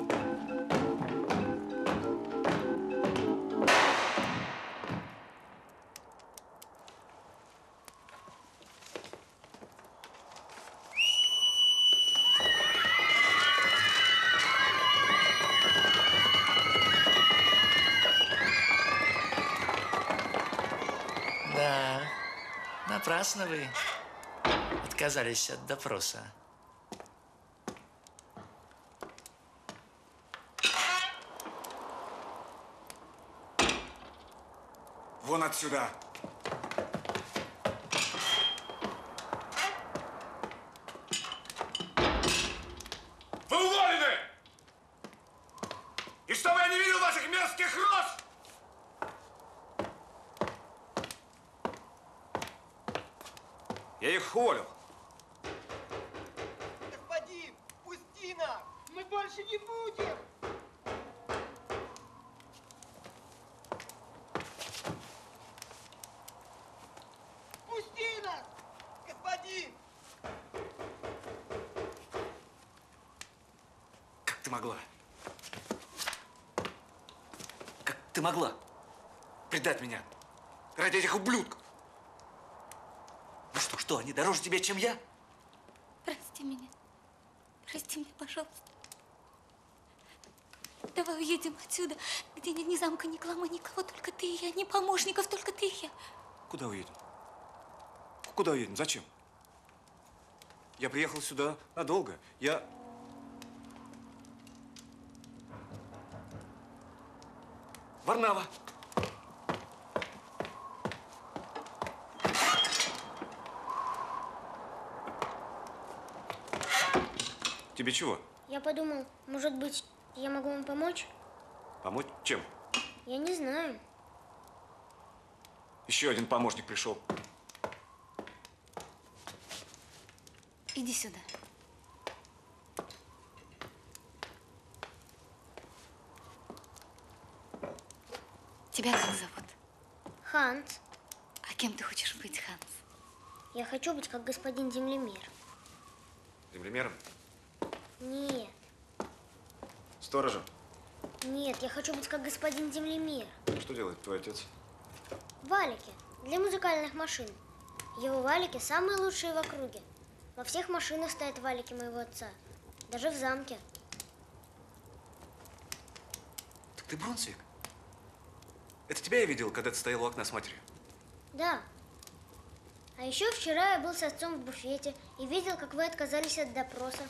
Да, напрасно вы отказались от допроса. Вон отсюда. Вы уволены! И чтобы я не видел ваших мерзких рож! Я их уволил. Господин, пусти нас! Мы больше не будем! Пусти нас! Господин! Как ты могла? Как ты могла предать меня ради этих ублюдков? Ну что, они дороже тебе, чем я? Прости меня. Прости меня, пожалуйста. Давай уедем отсюда, где нет ни замка, ни клама, никого, только ты и я, ни помощников, только ты и я. Куда уедем? Куда уедем? Зачем? Я приехал сюда надолго. Варнава! Тебе чего? Я подумал, может быть, я могу вам помочь? Помочь чем? Я не знаю. Еще один помощник пришел. Иди сюда. Тебя как зовут? Ханс. А кем ты хочешь быть, Ханс? Я хочу быть как господин землемер. Землемером? Нет, Сторожем? нет, я хочу быть как господин землемер. Что делает твой отец? Валики для музыкальных машин. Его валики самые лучшие в округе. Во всех машинах стоят валики моего отца. Даже в замке. Так ты Брунсвик? Это тебя я видел, когда ты стоял у окна с матерью? Да. А еще вчера я был с отцом в буфете и видел, как вы отказались от допроса.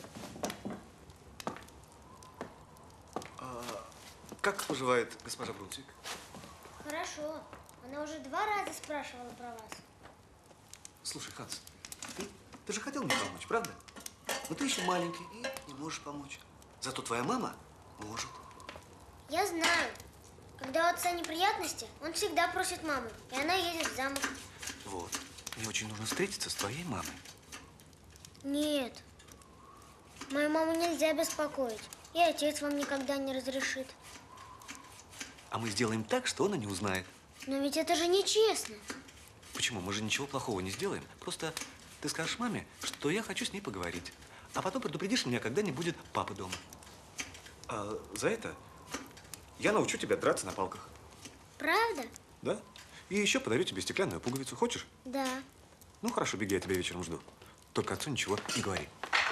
Как поживает госпожа Брунсвик? Хорошо. Она уже 2 раза спрашивала про вас. Слушай, Ханс, ты же хотел мне помочь, правда? Но ты еще маленький и не можешь помочь. Зато твоя мама может. Я знаю. Когда у отца неприятности, он всегда просит маму, и она едет в замок. Вот. Мне очень нужно встретиться с твоей мамой. Нет. Мою маму нельзя беспокоить. И отец вам никогда не разрешит. А мы сделаем так, что она не узнает. Но ведь это же нечестно. Почему? Мы же ничего плохого не сделаем. Просто ты скажешь маме, что я хочу с ней поговорить. А потом предупредишь меня, когда не будет папы дома. А за это я научу тебя драться на палках. Правда? Да? И еще подарю тебе стеклянную пуговицу. Хочешь? Да. Ну, хорошо, беги, я тебя вечером жду. Только отцу ничего не говори.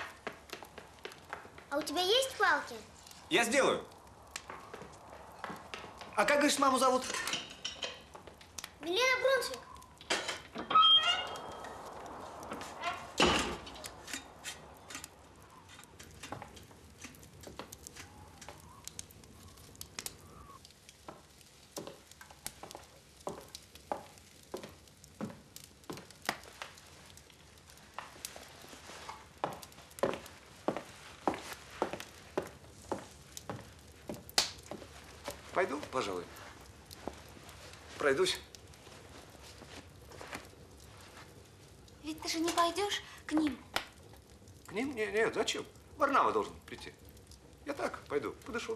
А у тебя есть палки? Я сделаю. А как, говоришь, маму зовут? Милена Брунсвик. Пойду, пожалуй. Пройдусь. Ведь ты же не пойдешь к ним. К ним? Нет, зачем? Варнава должен прийти. Я так пойду, подышу.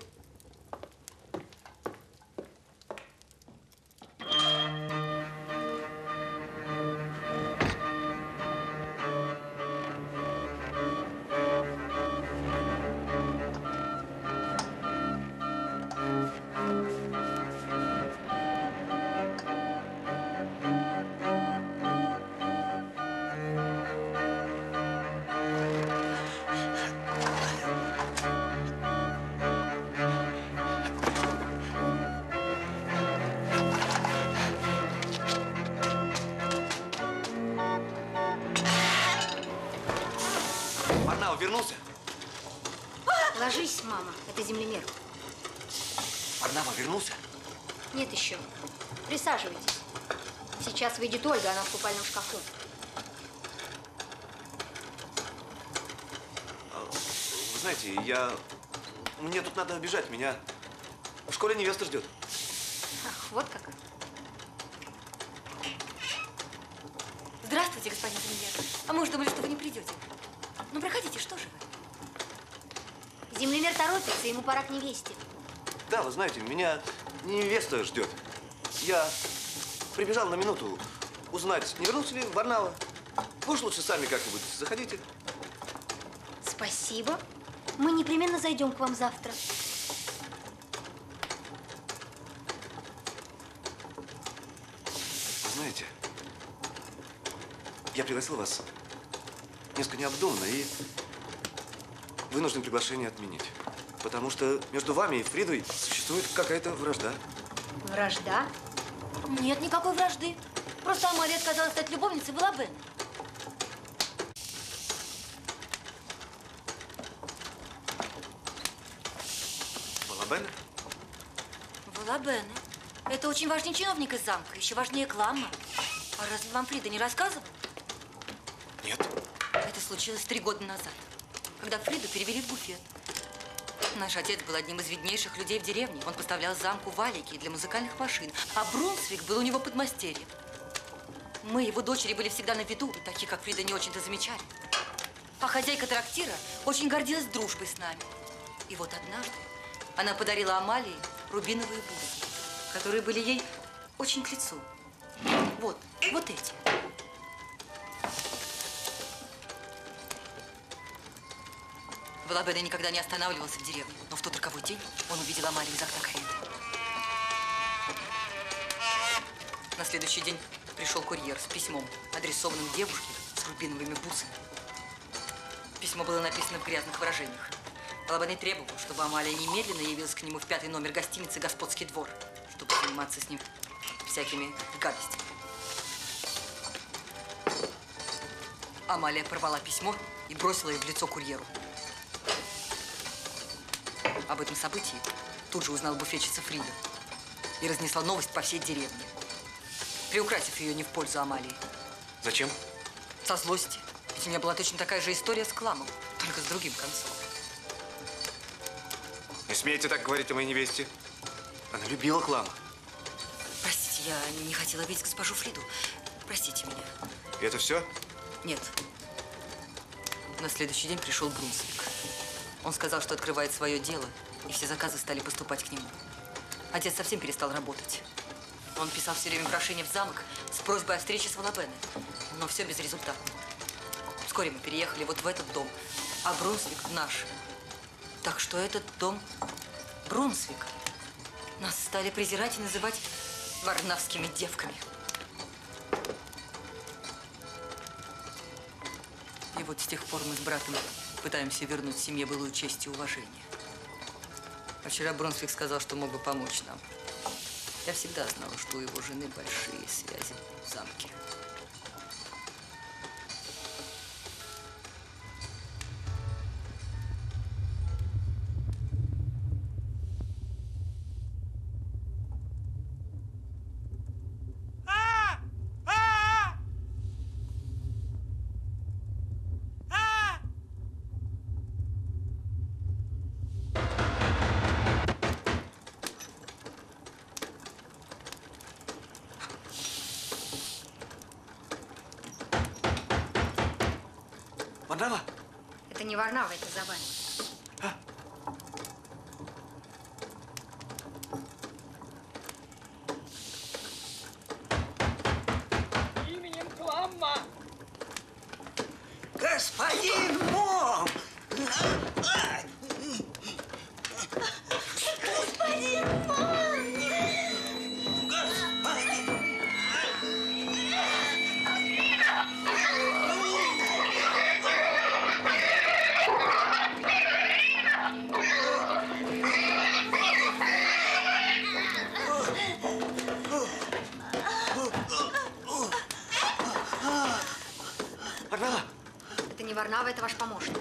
Вернулся? Ложись, мама, это землемер. Варнава вернулся? Нет еще. Присаживайтесь. Сейчас выйдет Ольга, она в купальном шкафу. Вы знаете, мне тут надо бежать, меня в школе невеста ждет. Ах, вот как. Здравствуйте, господин землемер. А мы уж думали, что вы не придете. Ну, проходите, что же вы? Землемер торопится, ему пора к невесте. Да, вы знаете, меня невеста ждет. Я прибежал на минуту узнать, не вернулся ли Варнава. Вы уж лучше сами как-нибудь заходите. Спасибо. Мы непременно зайдем к вам завтра. Вы знаете, я пригласил вас несколько необдуманно и вынужден приглашение отменить. Потому что между вами и Фридой существует какая-то вражда. Вражда? Нет никакой вражды. Просто Амалия отказалась стать любовницей Волобена. Волобена? Волобена. Это очень важный чиновник из замка, еще важнее Кламма. А разве вам Фрида не рассказывала? Нет. Это случилось 3 года назад, когда Фриду перевели в буфет. Наш отец был одним из виднейших людей в деревне. Он поставлял замку валики для музыкальных машин, а Брунсвик был у него подмастерьем. Мы, его дочери, были всегда на виду, и такие, как Фрида, не очень-то замечали. А хозяйка трактира очень гордилась дружбой с нами. И вот однажды она подарила Амалии рубиновые бусы, которые были ей очень к лицу. Вот эти. Волобена никогда не останавливался в деревне, но в тот роковой день он увидел Амалию из окна кареты. На следующий день пришел курьер с письмом, адресованным девушке с рубиновыми бусами. Письмо было написано в грязных выражениях. Волобена требовал, чтобы Амалия немедленно явилась к нему в 5-й номер гостиницы «Господский двор», чтобы заниматься с ним всякими гадостями. Амалия порвала письмо и бросила его в лицо курьеру. Об этом событии тут же узнала буфетчица Фрида и разнесла новость по всей деревне, приукрасив ее не в пользу Амалии. Зачем? Со злости. Ведь у меня была точно такая же история с Кламом, только с другим концом. Не смейте так говорить о моей невесте. Она любила Клама. Простите, я не хотела видеть госпожу Фриду. Простите меня. И это все? Нет. На следующий день пришел Брунсвик. Он сказал, что открывает свое дело, и все заказы стали поступать к нему. Отец совсем перестал работать. Он писал все время прошение в замок с просьбой о встрече с Волобеной, но все безрезультатно. Вскоре мы переехали вот в этот дом, а Брунсвик наш. Так что этот дом Брунсвик. Нас стали презирать и называть варнавскими девками. И вот с тех пор мы с братом пытаемся вернуть семье былую честь и уважение. А вчера Брунсвик сказал, что мог бы помочь нам. Я всегда знала, что у его жены большие связи в замке. Варнава? Это не Варнава, это Забан. Именем Кламма! Господин Мом! Господин Мом! Варнава! Это не Варнава, это ваш помощник.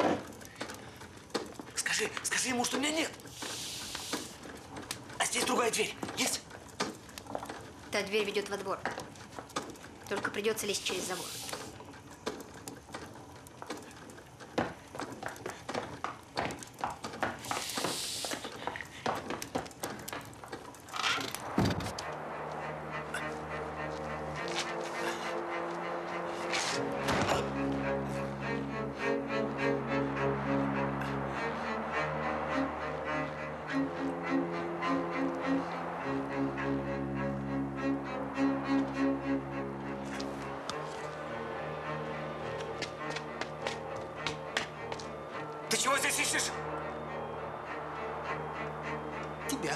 Скажи ему, что меня нет. А здесь другая дверь. Есть? Та дверь ведет во двор. Только придется лезть через забор. Ты чего здесь ищешь? Тебя.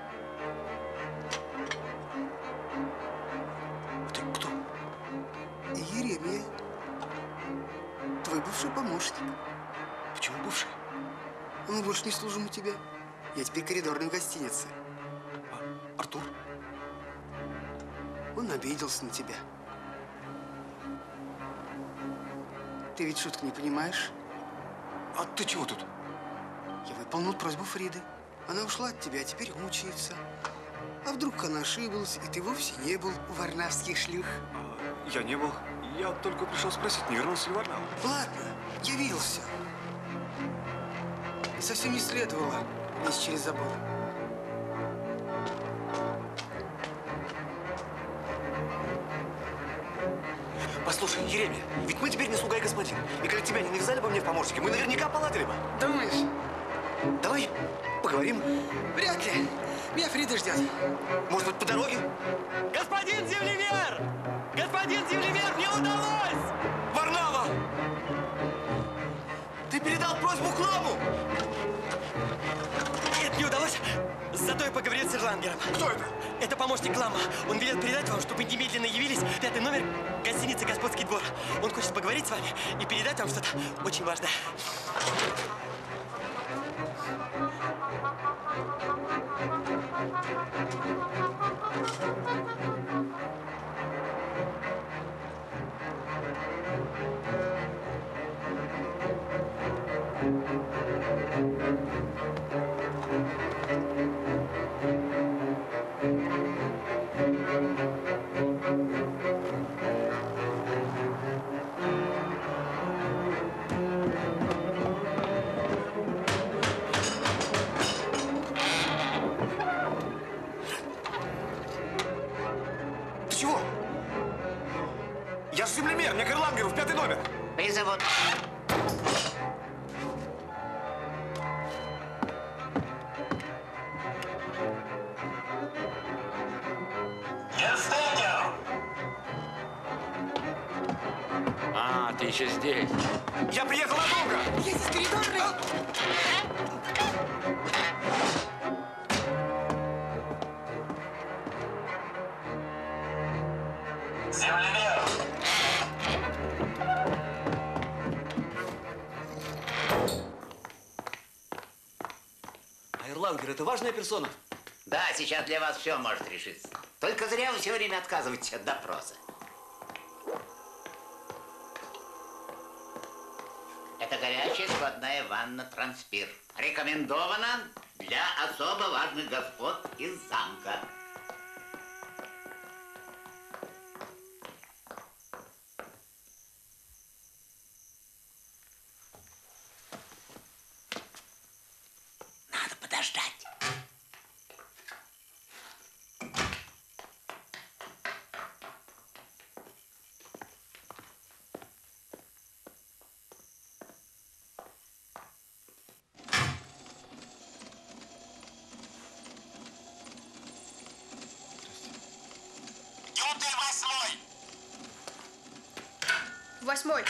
Ты кто? Еремия. Твой бывший помощник. Почему бывший? Мы больше не служим у тебя. Я теперь коридорный в гостинице. Артур? Он обиделся на тебя. Ты ведь шутку не понимаешь? А ты чего тут? Я выполнил просьбу Фриды. Она ушла от тебя, а теперь мучается. А вдруг она ошиблась, и ты вовсе не был у варнавских шлюх? Я не был. Я только пришел спросить, не вернулся ли Варнава. Ладно, я видел все. И совсем не следовало лезть через забор. Послушай, Еремия, ведь мы теперь не слуга и господин. И когда тебя не навязали бы мне в помощники, мы наверняка поладили бы. Думаешь? Давай поговорим. Вряд ли. Меня Фрида ждет. Может быть, по дороге? Господин Землемер! Господин Землемер, мне удалось! Варнава! Ты передал просьбу Кламу! Нет, не удалось. Зато я поговорил с Эрлангером. Кто это? Это помощник Клама. Он велел передать вам, чтобы немедленно явились. 5-й номер гостиницы «Господский двор». Он хочет поговорить с вами и передать вам что-то очень важное. Ты чего? Я же землемер, мне к Эрлангеру в 5-й номер. Призовут. А, ты еще здесь. Я приехал надолго. Я здесь коридорный. Землемер! А Эрлангер – это важная персона? Да, сейчас для вас все может решиться. Только зря вы все время отказываетесь от допроса. Это горячая складная ванна «Транспир». Рекомендована для особо важных господ из замка. Надо подождать. Восьмой.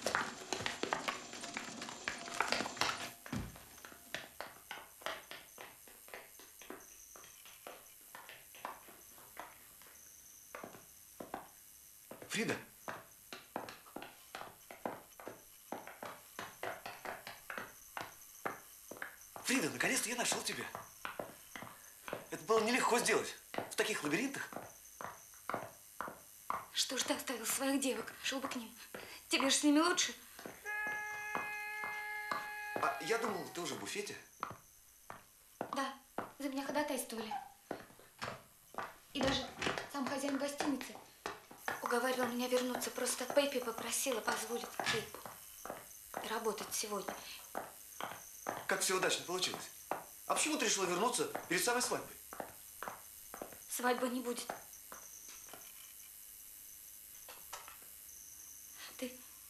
Фрида? Фрида, наконец-то я нашел тебя. Это было нелегко сделать. В таких лабиринтах. Что ж ты оставил своих девок? Шел бы к ним. Тебе же с ними лучше. А я думал, ты уже в буфете. Да, за меня ходатайствовали. И даже сам хозяин гостиницы уговаривал меня вернуться. Просто Пеппи попросила позволить Кейпу работать сегодня. Как все удачно получилось. А почему ты решила вернуться перед самой свадьбой? Свадьбы не будет. Ты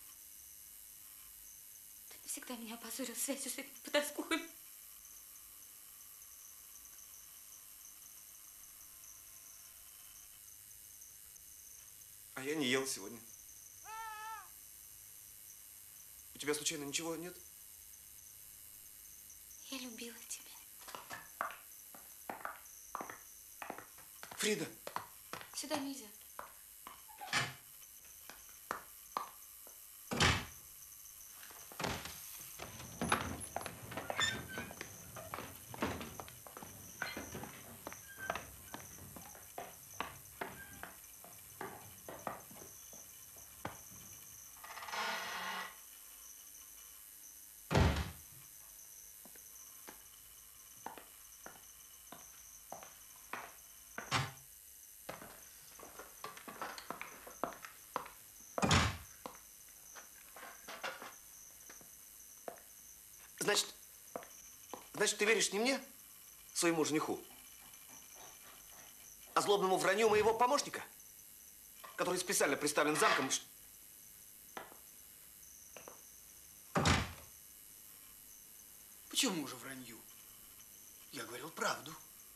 навсегда меня опозорил связью с этим потаскухой. А я не ел сегодня. У тебя случайно ничего нет? Я любила тебя. Фрида. Сюда нельзя. Значит, ты веришь не мне, своему жениху, а злобному вранью моего помощника, который специально представлен замком? Почему же вранью? Я говорил правду.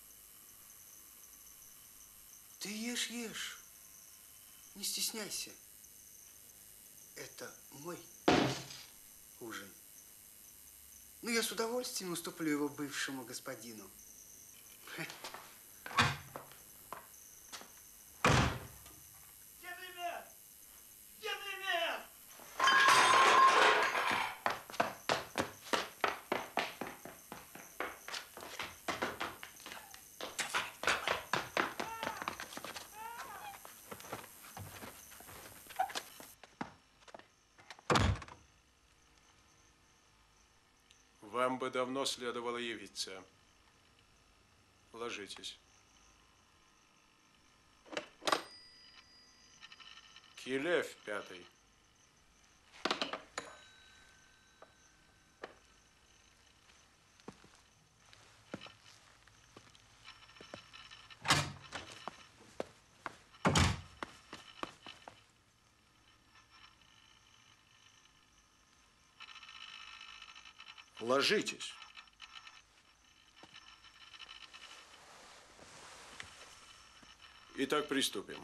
Ты ешь. Не стесняйся. Это мой ужин. Ну, я с удовольствием уступлю его бывшему господину. Вам бы давно следовало явиться. Ложитесь. Килев 5. Ложитесь. Итак, приступим.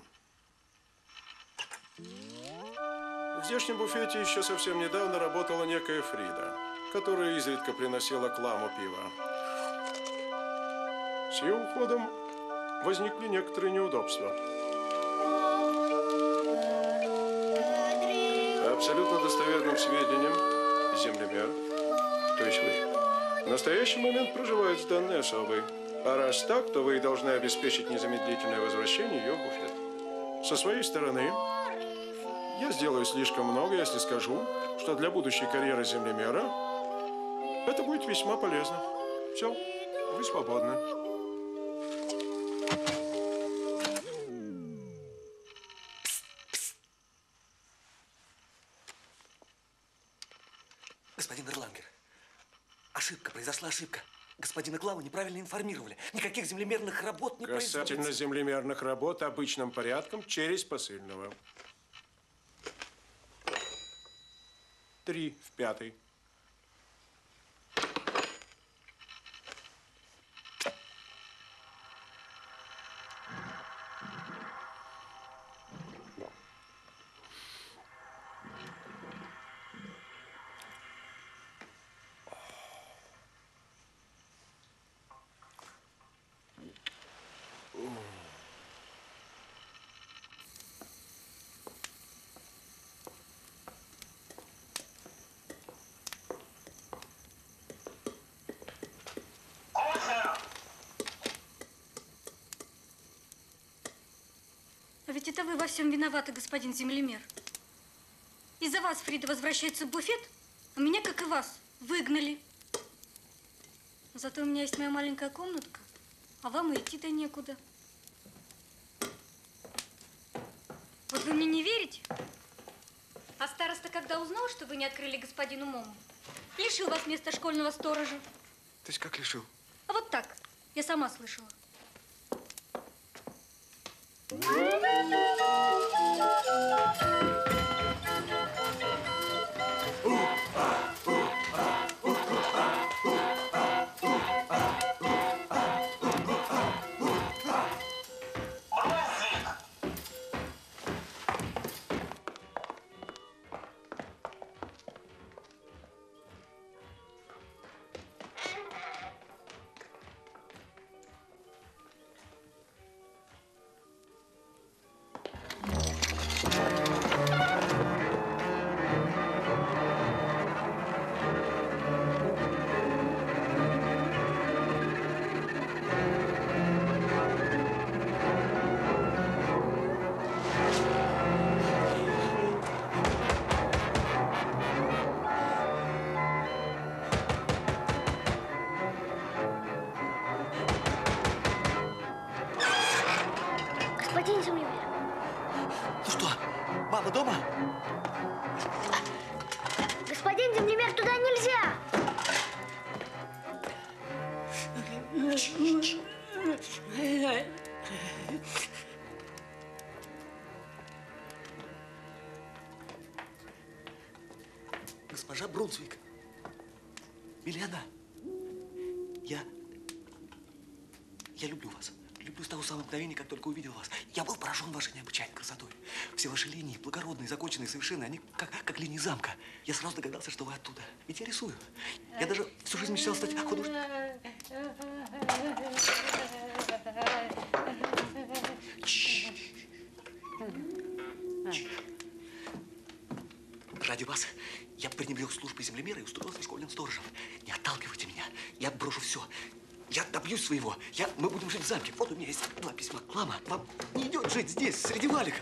В здешнем буфете еще совсем недавно работала некая Фрида, которая изредка приносила Кламу пиво. С ее уходом возникли некоторые неудобства. По абсолютно достоверным сведениям, землемер, то есть вы, в настоящий момент проживает с данной особой. А раз так, то вы должны обеспечить незамедлительное возвращение ее в буфет. Со своей стороны, я сделаю слишком много, если скажу, что для будущей карьеры землемера это будет весьма полезно. Все, вы свободны. Господин Эрлангер, ошибка, произошла ошибка. Господина Кламу неправильно информировали. Никаких землемерных работ не производится. Касательно землемерных работ обычным порядком через посыльного. 3 в 5. А ведь это вы во всем виноваты, господин землемер. Из-за вас Фрида возвращается в буфет, а меня, как и вас, выгнали. Зато у меня есть моя маленькая комнатка, а вам и идти-то некуда. Вот вы мне не верите? А староста, когда узнал, что вы не открыли господину Мому, лишил вас места школьного сторожа. То есть как лишил? А вот так. Я сама слышала. Господин землемер. Ну что, мама дома? Господин землемер, туда нельзя! Госпожа Брунсвик. Милена. Я люблю вас. Люблю с того самого мгновения, как только увидел вас. Я был поражен вашей необычайной красотой. Все ваши линии, благородные, законченные, совершенные, они как линии замка. Я сразу догадался, что вы оттуда. Ведь я рисую. Я даже всю жизнь мечтал стать художником. Ради вас я пренебрег службой землемера и устроился школьным сторожем. Не отталкивайте меня. Я брошу все. Я добьюсь своего. Мы будем жить в замке. Вот у меня есть 2 письма к Лама. Вам не идет жить здесь, среди валиков.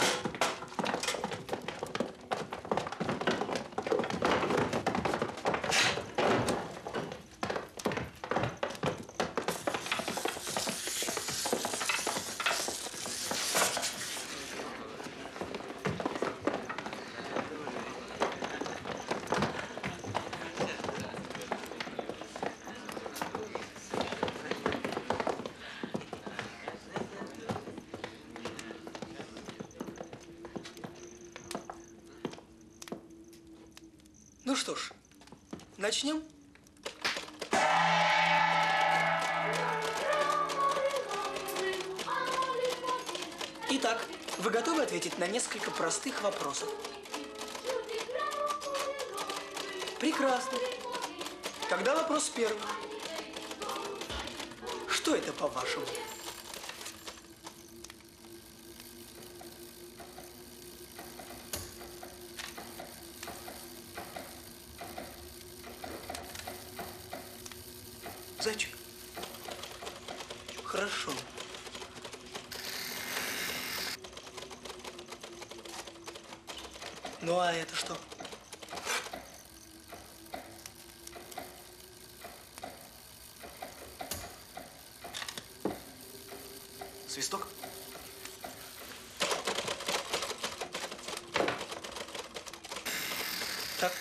Ну что ж, начнем? Итак, вы готовы ответить на несколько простых вопросов? Прекрасно. Тогда вопрос первый. Что это, по-вашему? Зайчик. Хорошо. Ну а это что? Свисток? Так.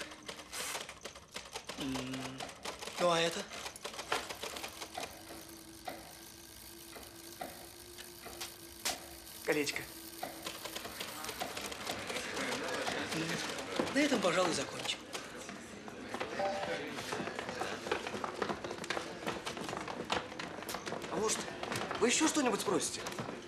Ну а это? Колечко. На этом, пожалуй, закончим. А может, вы еще что-нибудь спросите?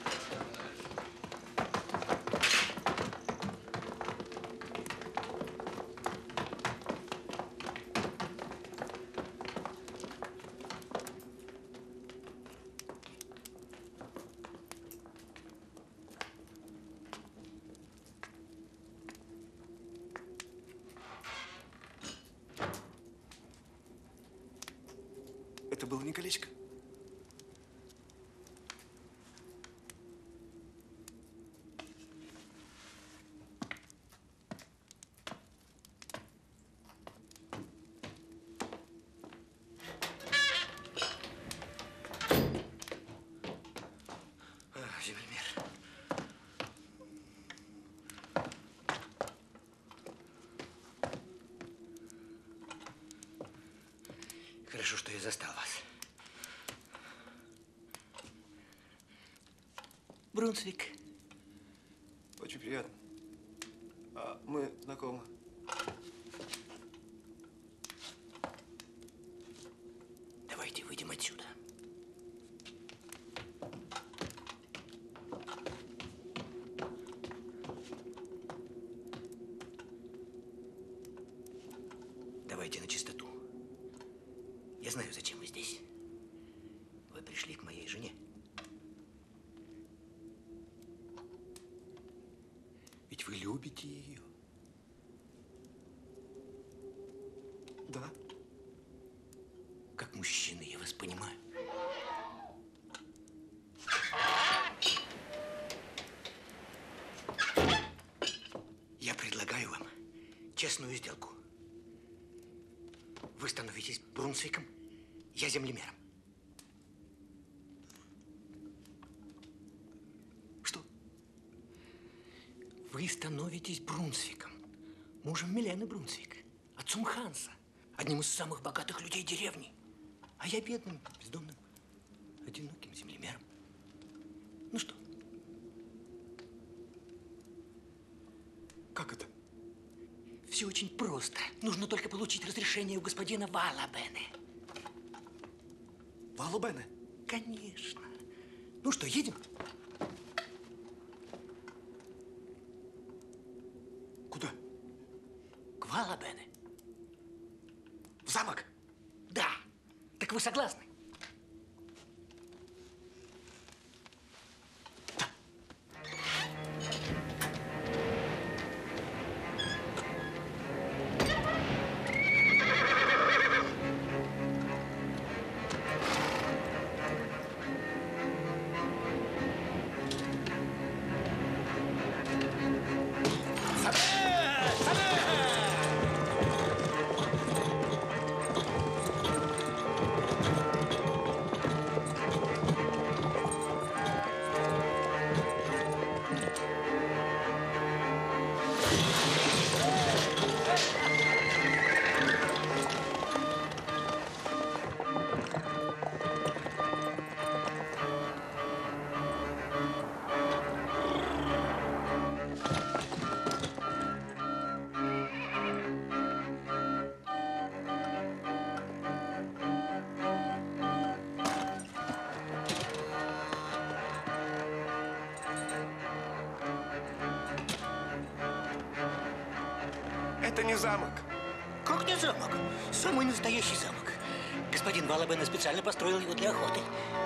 Это было не колечко. Землемер. Хорошо, что я застал вас. Брунсвик. Очень приятно. А мы знакомы. Давайте выйдем отсюда. Давайте на чистоту. Я знаю, зачем вы здесь. Вы пришли к моей жене. Ведь вы любите ее. Да. Как мужчина, я вас понимаю. Я предлагаю вам честную сделку. Вы становитесь Брунсвиком, я землемером. Что? Вы становитесь Брунсвиком, мужем Милены Брунсвик, отцом Ханса, одним из самых богатых людей деревни. А я бедным, бездомным, одиноким землемером. Ну что? Как это? Все очень просто. Нужно только получить разрешение у господина Валабене. Валабене? Конечно. Ну что, едем? Куда? К Валабене. В замок? Да. Так вы согласны? Это не замок. Как не замок? Самый настоящий замок. Господин Валабене специально построил его для охоты.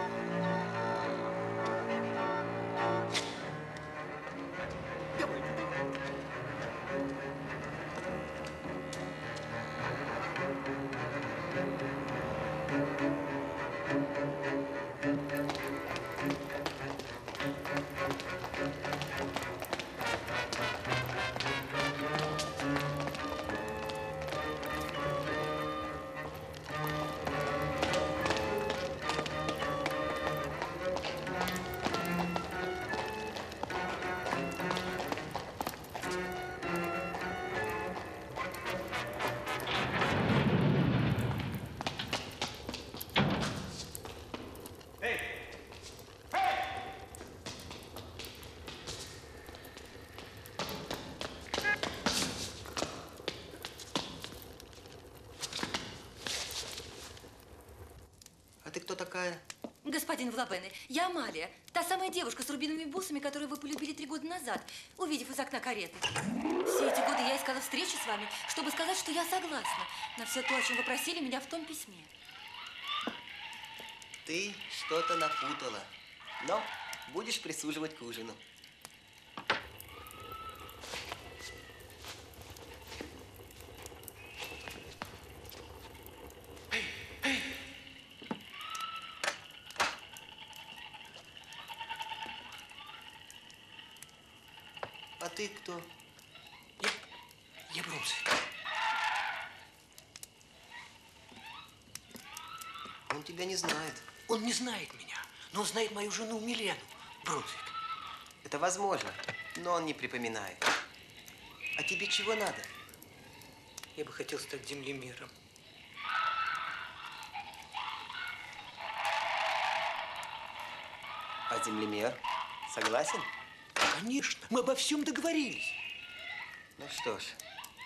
Ты кто такая? Господин Валабене, я Амалия, та самая девушка с рубиновыми бусами, которую вы полюбили 3 года назад, увидев из окна кареты. Все эти годы я искала встречи с вами, чтобы сказать, что я согласна на все то, о чем вы просили меня в том письме. Ты что-то напутала, но будешь прислуживать к ужину. А ты кто? Я Брунсвик. Он тебя не знает. Он не знает меня, но он знает мою жену Милену Брунсвик. Это возможно, но он не припоминает. А тебе чего надо? Я бы хотел стать землемером. А землемер? Согласен? Конечно, мы обо всем договорились. Ну что ж.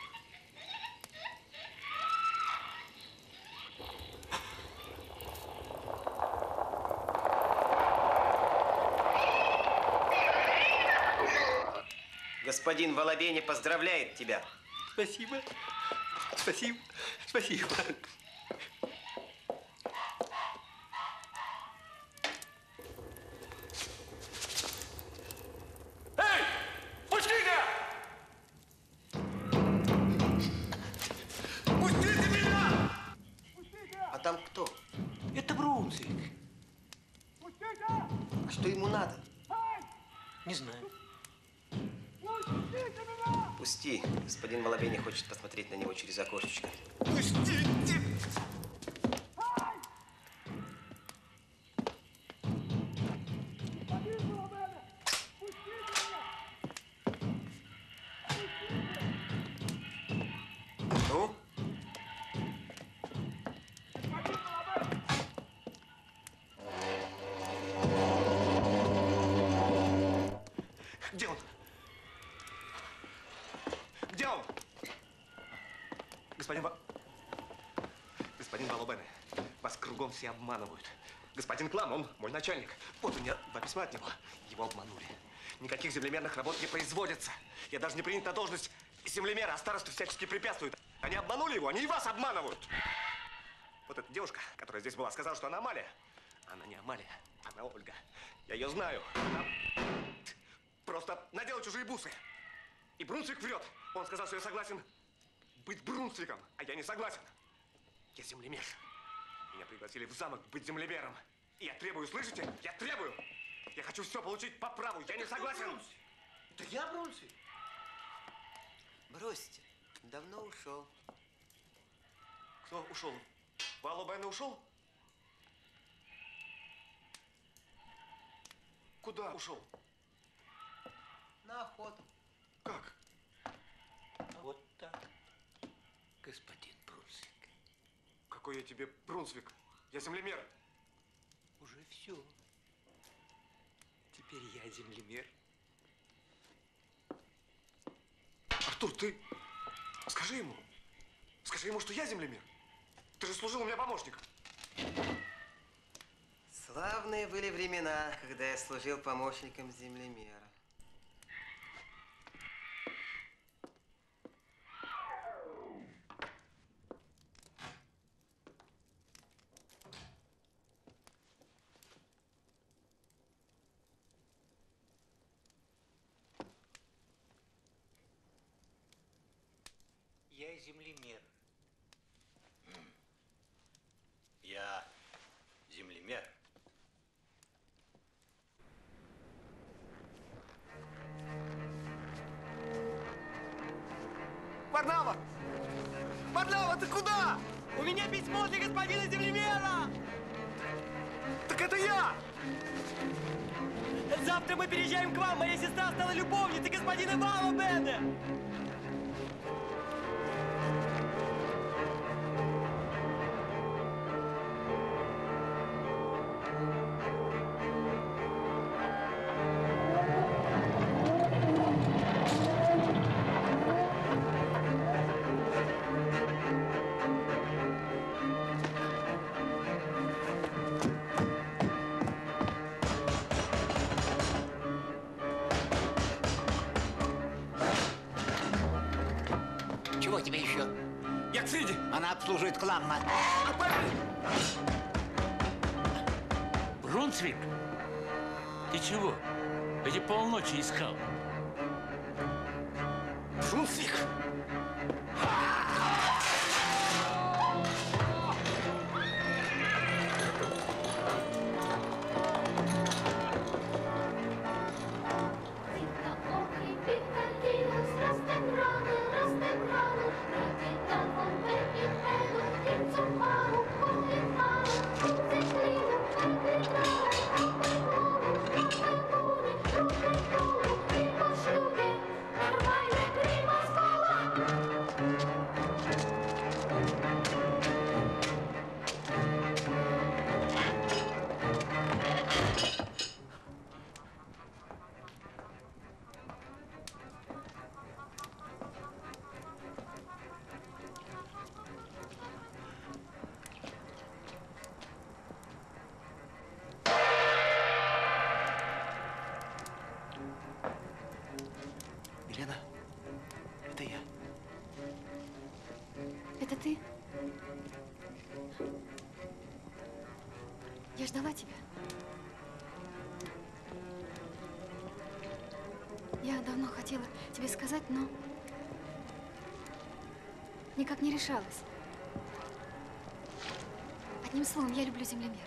Господин Валабене поздравляет тебя. Спасибо. Спасибо. Спасибо. А там кто? Это Брунсвик. А что ему надо? Не знаю. Пусти. Господин Валабене хочет посмотреть на него через окошечко. Пустите! Ну? Где он? Где он? Господин Валобене, вас кругом все обманывают. Господин Клам, он мой начальник. Вот у меня 2 письма от него. Его обманули. Никаких землемерных работ не производится. Я даже не принят на должность землемера, а старосты всячески препятствуют. Они обманули его, они и вас обманывают. Вот эта девушка, которая здесь была, сказала, что она Амалия. Она не Амалия, она Ольга. Я ее знаю. Она просто надела чужие бусы. И Брунсвик врет. Он сказал, что я согласен быть Брунсвиком, а я не согласен. Я землемер. Меня пригласили в замок быть землемером. И я требую, слышите? Я требую! Я хочу все получить по праву. Я не согласен. Это я Брунсвик? Бросьте. Давно ушел. Кто ушел? Валобене ушел? Куда ушел? На охоту. Как? Вот так, господин Брунсвик. Какой я тебе Брунсвик? Я землемер. Уже все. Теперь я землемер. Артур, ты скажи ему. Скажи ему, что я землемер. Ты же служил у меня помощником. Славные были времена, когда я служил помощником землемера. Я землемер. Я землемер. Варнава! Варнава, ты куда? У меня письмо для господина землемера! Так это я! Завтра мы переезжаем к вам. Моя сестра стала любовницей господина Валобене. Чего тебе еще? Я к Фриде. Она обслуживает Кламма. Брунсвик? Ты чего? Эти полночи искал. Брунсвик? Елена, это я. Это ты? Я ждала тебя. Я давно хотела тебе сказать, но никак не решалась. Одним словом, я люблю землемера.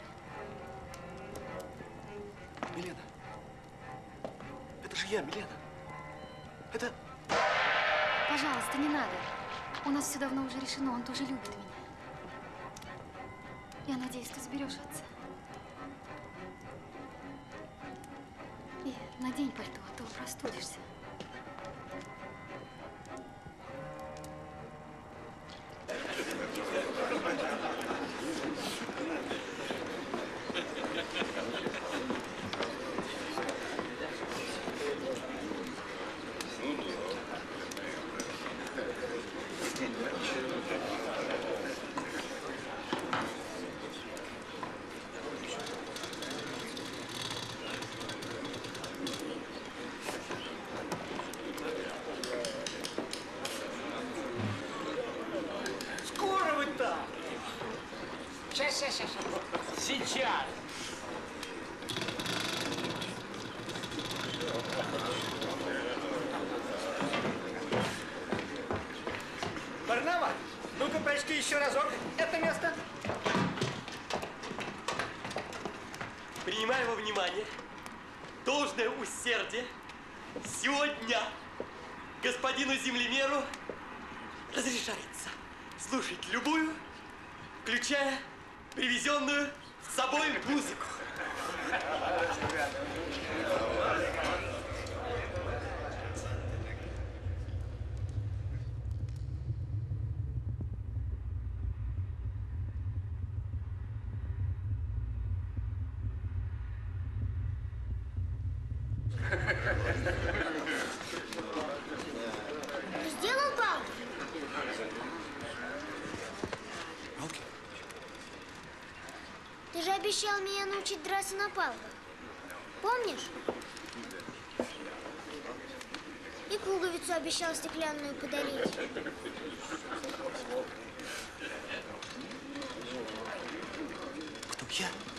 Милена. Это же я, Милена. Это... Пожалуйста, не надо. У нас все давно уже решено, он тоже любит меня. Я надеюсь, ты заберешь отца. И надень пальто, а то простудишься. Сейчас. Варнава, ну-ка прочти еще разок это место. Принимая во внимание должное усердие, сегодня господину землемеру разрешается слушать любую, включая привезенную с собой музыку. Сделал палку? Ты же обещал меня научить драться на палках. Помнишь? И пуговицу обещал стеклянную подарить. Кто я?